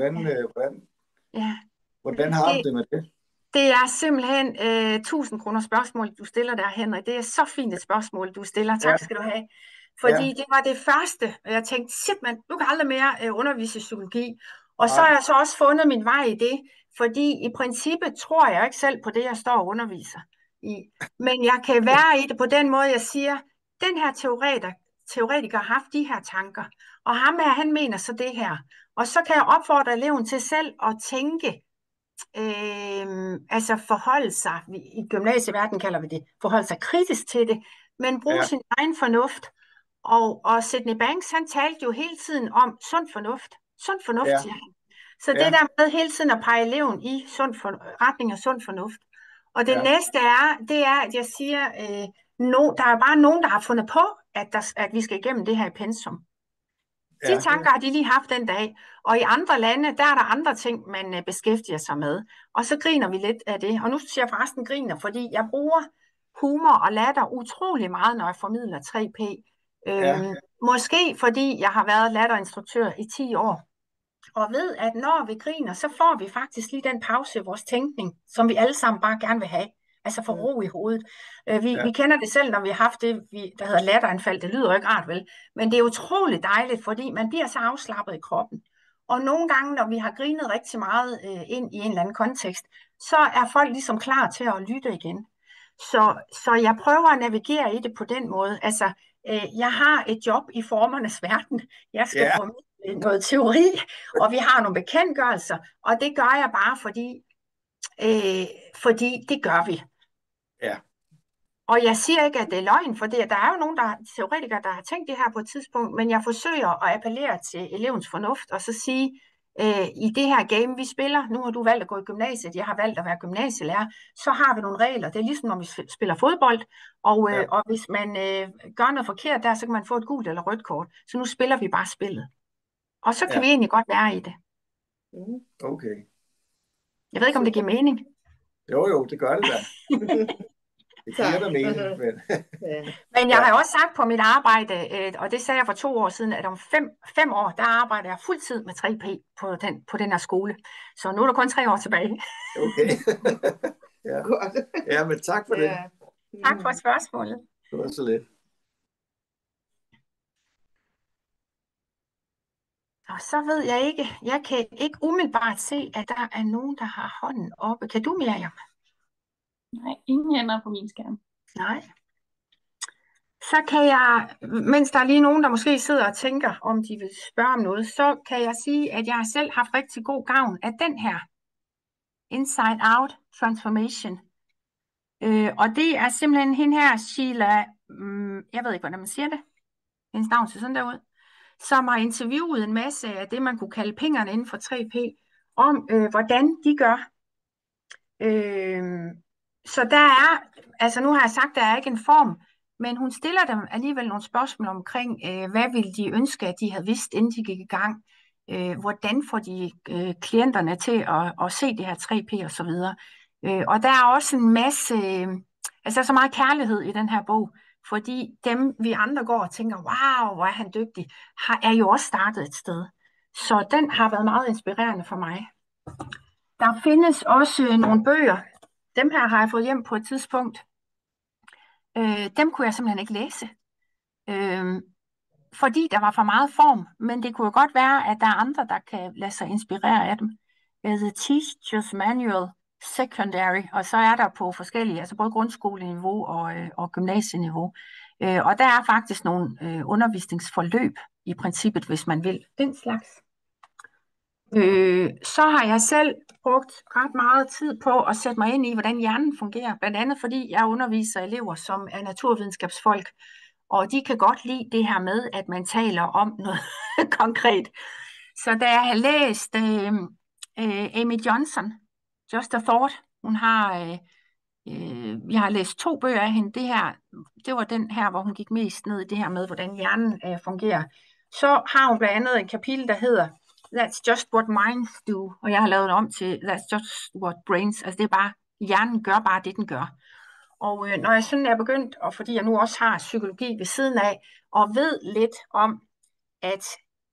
Hvordan har du det med det? Det er simpelthen 1000 kroner spørgsmål, du stiller der, Henrik. Det er så fint et spørgsmål, du stiller. Tak skal du have. Fordi det var det første, og jeg tænkte, simpelthen, du kan aldrig mere undervise i psykologi. Og så har jeg så også fundet min vej i det, fordi i princippet tror jeg ikke selv på det, jeg står og underviser i. Men jeg kan være i det på den måde, jeg siger, den her teoretiker har haft de her tanker, og ham her, han mener så det her. Og så kan jeg opfordre eleven til selv at tænke, altså forholde sig, i gymnasieverdenen kalder vi det, forholde sig kritisk til det, men bruge sin egen fornuft. Og Sydney Banks, han talte jo hele tiden om sund fornuft. Sund fornuft, siger han. Så det der med hele tiden at pege eleven i retning af sund fornuft. Og det næste er, at jeg siger, der er bare nogen, der har fundet på, at vi skal igennem det her i pensum. De tanker har de lige haft den dag. Og i andre lande, der er der andre ting, man beskæftiger sig med. Og så griner vi lidt af det. Og nu siger jeg forresten griner, fordi jeg bruger humor og latter utrolig meget, når jeg formidler 3P. Måske fordi jeg har været latterinstruktør i 10 år. Og ved, at når vi griner, så får vi faktisk lige den pause i vores tænkning, som vi alle sammen bare gerne vil have. Altså for ro i hovedet. Vi kender det selv, når vi har haft det, der hedder latteranfald. Det lyder jo ikke rart, vel? Men det er utroligt dejligt, fordi man bliver så afslappet i kroppen. Og nogle gange, når vi har grinet rigtig meget ind i en eller anden kontekst, så er folk ligesom klar til at lytte igen. Så jeg prøver at navigere i det på den måde. Altså, jeg har et job i formernes verden. Jeg skal formidle noget teori, og vi har nogle bekendtgørelser, og det gør jeg bare, fordi det gør vi. Ja. Og jeg siger ikke, at det er løgn, for der er jo nogle teoretikere, der har tænkt det her på et tidspunkt, men jeg forsøger at appellere til elevens fornuft, og så sige, i det her game, vi spiller, nu har du valgt at gå i gymnasiet, jeg har valgt at være gymnasielærer, så har vi nogle regler. Det er ligesom, når vi spiller fodbold, og hvis man gør noget forkert der, så kan man få et gult eller rødt kort. Så nu spiller vi bare spillet. Og så kan vi egentlig godt være i det. Okay. Jeg ved ikke, om det giver mening. Jo, det gør det da. Det giver da mening. Men jeg har jo også sagt på mit arbejde, og det sagde jeg for 2 år siden, at om 5 år, der arbejder jeg fuldtid med 3P på den her skole. Så nu er der kun 3 år tilbage. Okay. Ja, men tak for det. Tak for spørgsmålet. Det var så lidt. Og så ved jeg kan ikke umiddelbart se, at der er nogen, der har hånden oppe. Kan du, Miriam? Nej, ingen hænder på min skærm. Nej. Så kan jeg, mens der er lige nogen, der måske sidder og tænker, om de vil spørge om noget, så kan jeg sige, at jeg har selv haft rigtig god gavn af den her Inside Out Transformation. Og det er simpelthen hende her, Sheila, jeg ved ikke, hvordan man siger det, hendes navn ser sådan der ud, som har interviewet en masse af det, man kunne kalde pingerne inden for 3P, om hvordan de gør. Så der er, altså nu har jeg sagt, der er ikke en form, men hun stiller dem alligevel nogle spørgsmål omkring, hvad ville de ønske, at de havde vidst, inden de gik i gang. Hvordan får de klienterne til at se det her 3P og så videre. Og der er også en masse, altså der er så meget kærlighed i den her bog, fordi dem, vi andre går og tænker, wow, hvor er han dygtig, er jo også startet et sted. Så den har været meget inspirerende for mig. Der findes også nogle bøger. Dem her har jeg fået hjem på et tidspunkt. Dem kunne jeg simpelthen ikke læse. Fordi der var for meget form, men det kunne jo godt være, at der er andre, der kan lade sig inspirere af dem. The Teacher's Manual Secondary, og så er der på forskellige, altså både grundskoleniveau og gymnasieniveau. Og der er faktisk nogle undervisningsforløb i princippet, hvis man vil den slags. Så har jeg selv brugt ret meget tid på at sætte mig ind i, hvordan hjernen fungerer. Blandt andet fordi jeg underviser elever, som er naturvidenskabsfolk, og de kan godt lide det her med, at man taler om noget konkret. Så da jeg har læst Amy Johnson, Just a Thought, jeg har læst 2 bøger af hende. Det var den her, hvor hun gik mest ned i det her med, hvordan hjernen fungerer. Så har hun blandt andet en kapitel, der hedder That's Just What Minds Do, og jeg har lavet det om til That's Just What Brains. Altså det er bare, hjernen gør bare det, den gør. Og når jeg sådan er begyndt, og fordi jeg nu også har psykologi ved siden af, og ved lidt om, at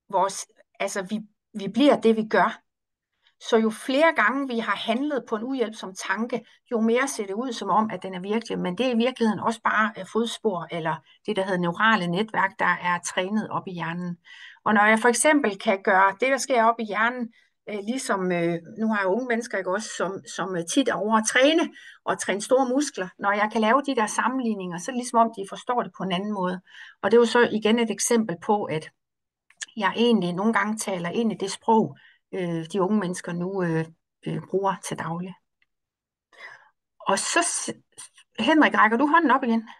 vi bliver det, vi gør, så jo flere gange vi har handlet på en uhjælpsom tanke, jo mere ser det ud som om, at den er virkelig. Men det er i virkeligheden også bare fodspor, eller det, der hedder neurale netværk, der er trænet op i hjernen. Og når jeg for eksempel kan gøre det, der sker op i hjernen, ligesom nu har jeg unge mennesker, ikke også, som tit er over at træne og træne store muskler. Når jeg kan lave de der sammenligninger, så er det ligesom om, de forstår det på en anden måde. Og det er jo så igen et eksempel på, at jeg egentlig nogle gange taler ind i det sprog, de unge mennesker nu bruger til daglig. Og så, Henrik, rækker du hånden op igen?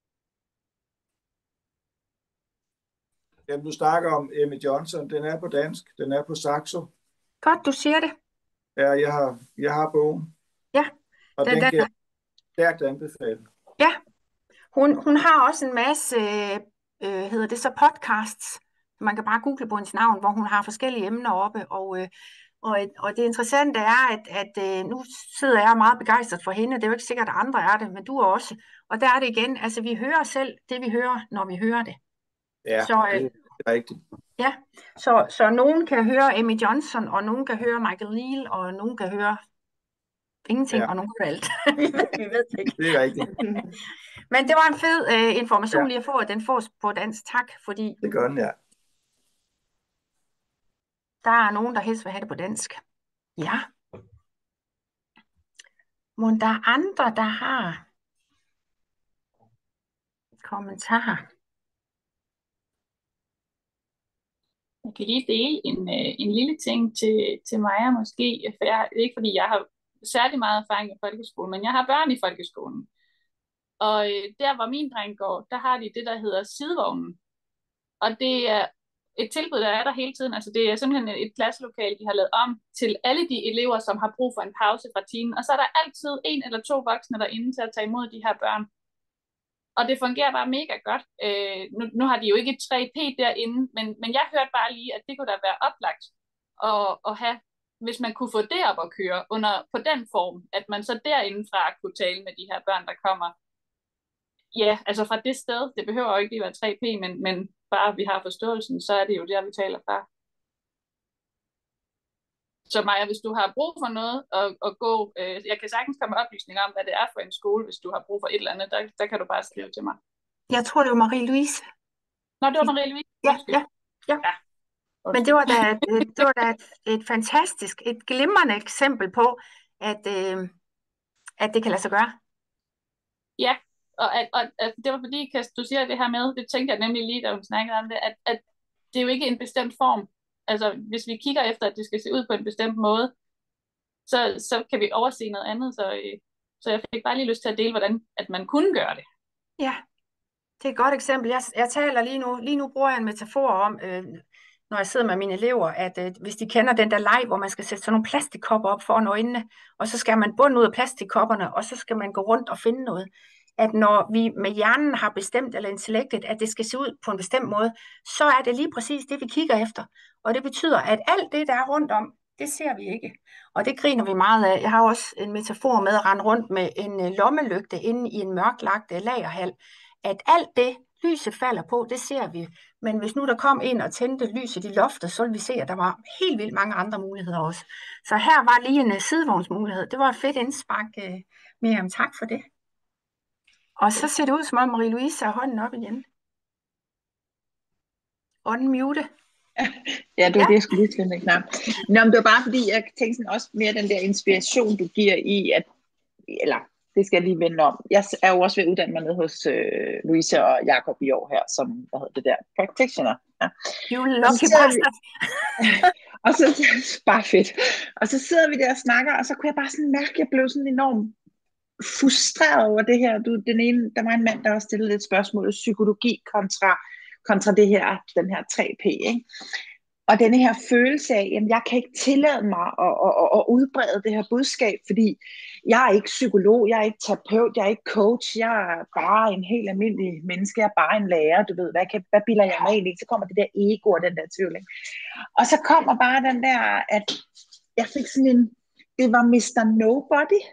Jamen, du snakker om Amy Johnson, den er på dansk, den er på Saxo. Godt, du siger det. Ja, jeg har bogen. Ja. Og den kan jeg stærkt anbefale. Ja, hun har også en masse, hedder det så podcasts. Man kan bare google på hendes navn, hvor hun har forskellige emner oppe. Og det interessante er, at nu sidder jeg meget begejstret for hende. Det er jo ikke sikkert, at andre er det, men du er også. Og der er det igen, altså vi hører selv det, vi hører, når vi hører det. Ja, så, det er rigtigt. Ja, så nogen kan høre Amy Johnson, og nogen kan høre Michael Neal, og nogen kan høre ingenting, og nogen kan høre alt. vi ved det ikke. Det er rigtigt. Men det var en fed information lige at få, at den fås på dansk. Tak, fordi det gør den, ja. Der er nogen, der helst vil have det på dansk. Ja. Men der er andre, der har kommentarer. Jeg kan lige dele en lille ting til Maja måske, for ikke fordi jeg har særlig meget erfaring i folkeskolen, men jeg har børn i folkeskolen. Og der, hvor min dreng går, der har de det, der hedder sidevognen. Og det er et tilbud, der er der hele tiden. Altså det er simpelthen et klasselokale, de har lavet om til alle de elever, som har brug for en pause fra timen. Og så er der altid 1 eller 2 voksne derinde til at tage imod de her børn. Og det fungerer bare mega godt. Nu har de jo ikke 3P derinde, men jeg hørte bare lige, at det kunne da være oplagt at have, hvis man kunne få det op at køre på den form, at man så derindefra kunne tale med de her børn, der kommer. Ja, altså fra det sted, det behøver jo ikke lige være 3P, men bare vi har forståelsen, så er det jo der, vi taler fra. Så Maja, hvis du har brug for noget at gå, jeg kan sagtens komme med oplysninger om, hvad det er for en skole, hvis du har brug for et eller andet, der kan du bare skrive til mig. Jeg tror, det var Marie-Louise. Nå, det var Marie-Louise? Ja. Men det var da et fantastisk, et glimrende eksempel på, at det kan lade sig gøre. Ja, og det var fordi, du siger det her med, det tænkte jeg nemlig lige, da hun snakkede om det, at det er jo ikke en bestemt form. Altså, hvis vi kigger efter, at det skal se ud på en bestemt måde, så kan vi overse noget andet. Så jeg fik bare lige lyst til at dele, hvordan at man kunne gøre det. Ja, det er et godt eksempel. Jeg taler lige nu bruger jeg en metafor om, når jeg sidder med mine elever, at hvis de kender den der leg, hvor man skal sætte sådan nogle plastikkopper op foran øjnene, og så skal man bunde ud af plastikkopperne, og så skal man gå rundt og finde noget. At når vi med hjernen har bestemt, eller intellektet, at det skal se ud på en bestemt måde, så er det lige præcis det, vi kigger efter. Og det betyder, at alt det, der er rundt om, det ser vi ikke. Og det griner vi meget af. Jeg har også en metafor med at rende rundt med en lommelygte inde i en mørklagt lagerhal. at alt det, lyset falder på, det ser vi. Men hvis nu der kom ind og tændte lyset i loftet, så ville vi se, at der var helt vildt mange andre muligheder også. Så her var lige en sidevognsmulighed. Det var et fedt indspark, Miriam. Tak for det. Og så ser det ud, som om Marie-Louise har hånden op igen. Unmute. Ja, det var det, jeg skulle lige finde knap. Nå, men det var bare fordi, jeg tænkte sådan også mere den der inspiration, du giver i, at, eller det skal jeg lige vende om. Jeg er jo også ved at uddanne mig ned hos Louise og Jakob i år her, som, hvad hedder det der, practitioner. Ja. You lucky bastard. Og så bare fedt. Og så sidder vi der og snakker, og så kunne jeg bare sådan mærke, at jeg blev sådan enormt frustreret over det her. Der var en mand, der også stillede et spørgsmål, psykologi kontra det her, den her 3P, ikke? Og denne her følelse af, at jeg kan ikke tillade mig at udbrede det her budskab, fordi jeg er ikke psykolog, jeg er ikke terapeut, jeg er ikke coach, jeg er bare en helt almindelig menneske, jeg er bare en lærer, du ved, hvad bilder jeg mig egentlig? Så kommer det der ego og den der tvivl, ikke? Og så kommer bare den der, at jeg fik sådan en, det var Mr. Nobody,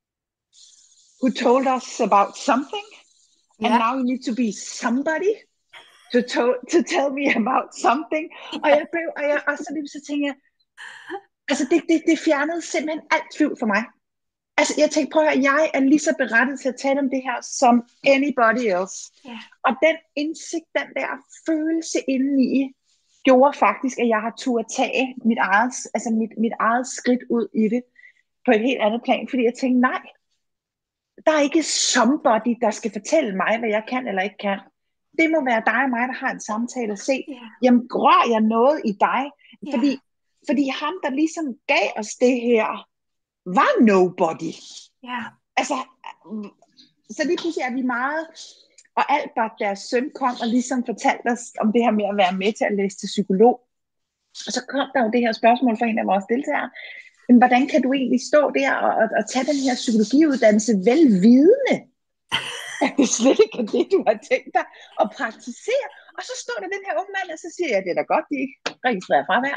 who told us about something, and now you need to be somebody to tell me about something. Og så tænkte jeg, altså det fjernede simpelthen alt tvivl for mig. Altså jeg tænkte, prøv at høre, jeg er lige så berettiget til at tale om det her som anybody else. Yeah. Og den indsigt, den der følelse indeni, gjorde faktisk, at jeg har turde tage mit eget skridt ud i det på et helt andet plan, fordi jeg tænkte, nej, der er ikke somebody, der skal fortælle mig, hvad jeg kan eller ikke kan. Det må være dig og mig, der har en samtale og se, jamen rør jeg noget i dig? Fordi ham, der ligesom gav os det her, var nobody. Altså, så lige pludselig er vi meget, og Albert, deres søn, kom og ligesom fortalte os om det her med at være med til at læse til psykolog. Og så kom der jo det her spørgsmål fra en af vores deltagere. Men hvordan kan du egentlig stå der og tage den her psykologiuddannelse velvidende, at det slet ikke er det, du har tænkt dig at praktisere? Og så står der den her unge mand, og så siger jeg, det er da godt, de ikke registrerer fravær.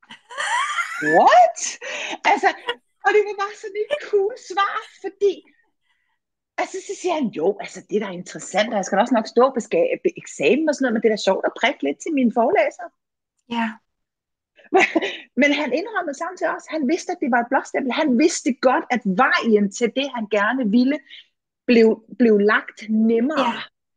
What? Altså, og det var bare sådan et cool svar, fordi altså, så siger han, jo, altså det der er interessant, og jeg skal også nok stå på eksamen og sådan noget, men det er da sjovt at prikke lidt til mine forelæsere. Ja. Men han indrømmede samtidig også, han vidste, at det var et blåstempel. Han vidste godt, at vejen til det, han gerne ville, blev lagt nemmere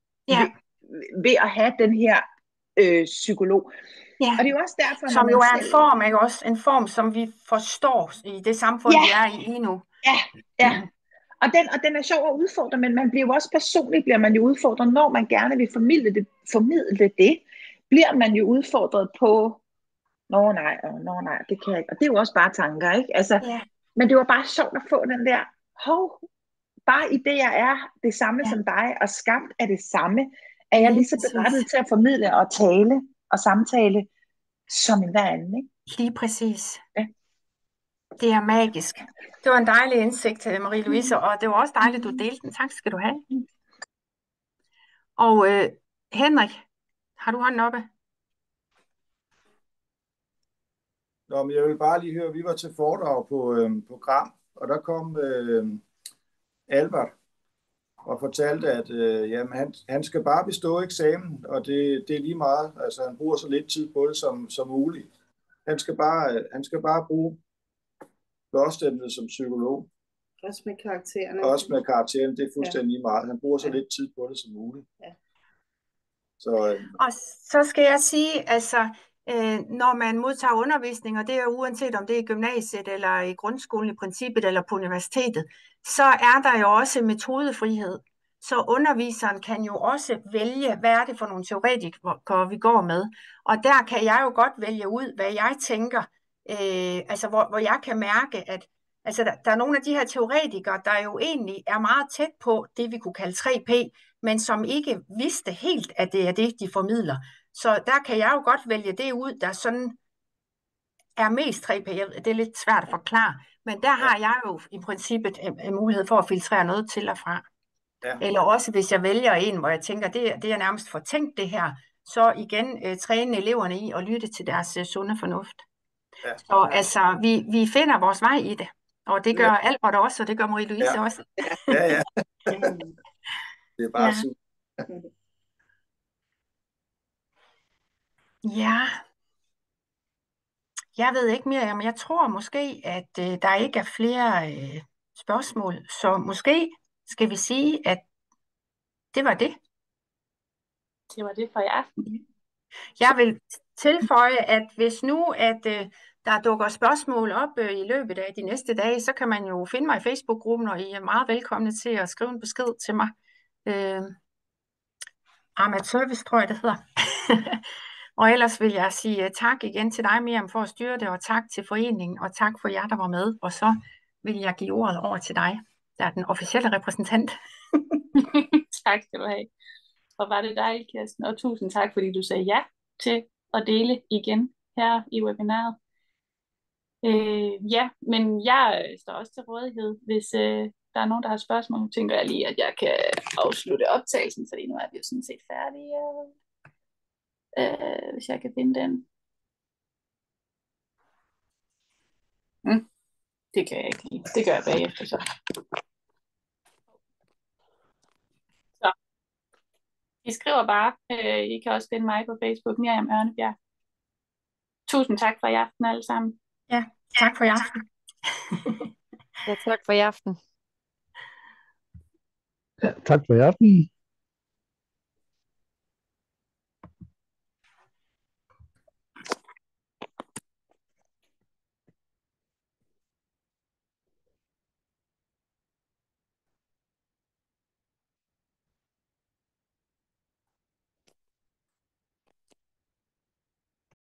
ved at have den her psykolog. Ja. Og det er jo også derfor, som jo er en form, ikke også? En form, som vi forstår i det samfund, vi er i lige nu. Ja. Og den er sjov at udfordre, men man bliver jo også personligt, bliver man jo udfordret, når man gerne vil formidle det, bliver man jo udfordret på, nå nej, det kan jeg ikke. Og det er jo også bare tanker, ikke? Altså, men det var bare sjovt at få den der, bare i det, jeg er det samme som dig, og skabt af det samme, er jeg lige så berettiget til at formidle og tale og samtale som en hver anden, ikke? Lige præcis. Ja. Det er magisk. Det var en dejlig indsigt, Marie-Louise, og det var også dejligt, du delte den. Tak skal du have. Og Henrik, har du hånden oppe? Nå, men jeg vil bare lige høre, vi var til foredrag på Gram, og der kom Albert og fortalte, at jamen, han skal bare bestå eksamen, og det er lige meget. Altså, han bruger så lidt tid på det som muligt. Han skal bare bruge blåstemplet som psykolog. Også med karaktererne. Også med karakteren, det er fuldstændig lige meget. Han bruger så lidt tid på det som muligt. Ja. Og så skal jeg sige, altså, når man modtager undervisning, og det er uanset om det er i gymnasiet, eller i grundskolen i princippet, eller på universitetet, så er der jo også metodefrihed. Så underviseren kan jo også vælge, hvad er det for nogle teoretikere, vi går med. Og der kan jeg jo godt vælge ud, hvad jeg tænker, altså hvor jeg kan mærke, at altså, der er nogle af de her teoretikere, der jo egentlig er meget tæt på det, vi kunne kalde 3P, men som ikke vidste helt, at det er det, de formidler. Så der kan jeg jo godt vælge det ud, der sådan er mest 3P. Det er lidt svært at forklare, men der har jeg jo i princippet en mulighed for at filtrere noget til og fra. Ja. Eller også hvis jeg vælger en, hvor jeg tænker, det er nærmest for tænkt det her, så igen træne eleverne i at lytte til deres sunde fornuft. Ja. Så altså, vi finder vores vej i det, og det gør Albert også, og det gør Marie-Louise også. Ja. Det er bare super. Ja, jeg ved ikke mere, men jeg tror måske, at der ikke er flere spørgsmål. Så måske skal vi sige, at det var det. Det var det for i aften. Jeg vil tilføje, at hvis nu at der dukker spørgsmål op i løbet af de næste dage, så kan man jo finde mig i Facebook-gruppen, og I er meget velkomne til at skrive en besked til mig. Ahmed Service, tror jeg, det hedder. Og ellers vil jeg sige tak igen til dig, Miriam, for at styre det, og tak til foreningen, og tak for jer, der var med. Og så vil jeg give ordet over til dig, der er den officielle repræsentant. Tak skal du have. Og var det dejligt, Kirsten. Og tusind tak, fordi du sagde ja til at dele igen her i webinaret. Ja, men jeg står også til rådighed, hvis der er nogen, der har spørgsmål. Nu tænker jeg lige, at jeg kan afslutte optagelsen, fordi nu er vi jo sådan set færdige. Hvis jeg kan finde den. Det kan jeg ikke lige. Det gør jeg bagefter så. Så. I skriver bare. I kan også finde mig på Facebook, Miriam Ørnebjerg. Tusind tak for i aften alle sammen. Ja, tak for i aften. Ja, tak for i aften. Ja, tak for i aften.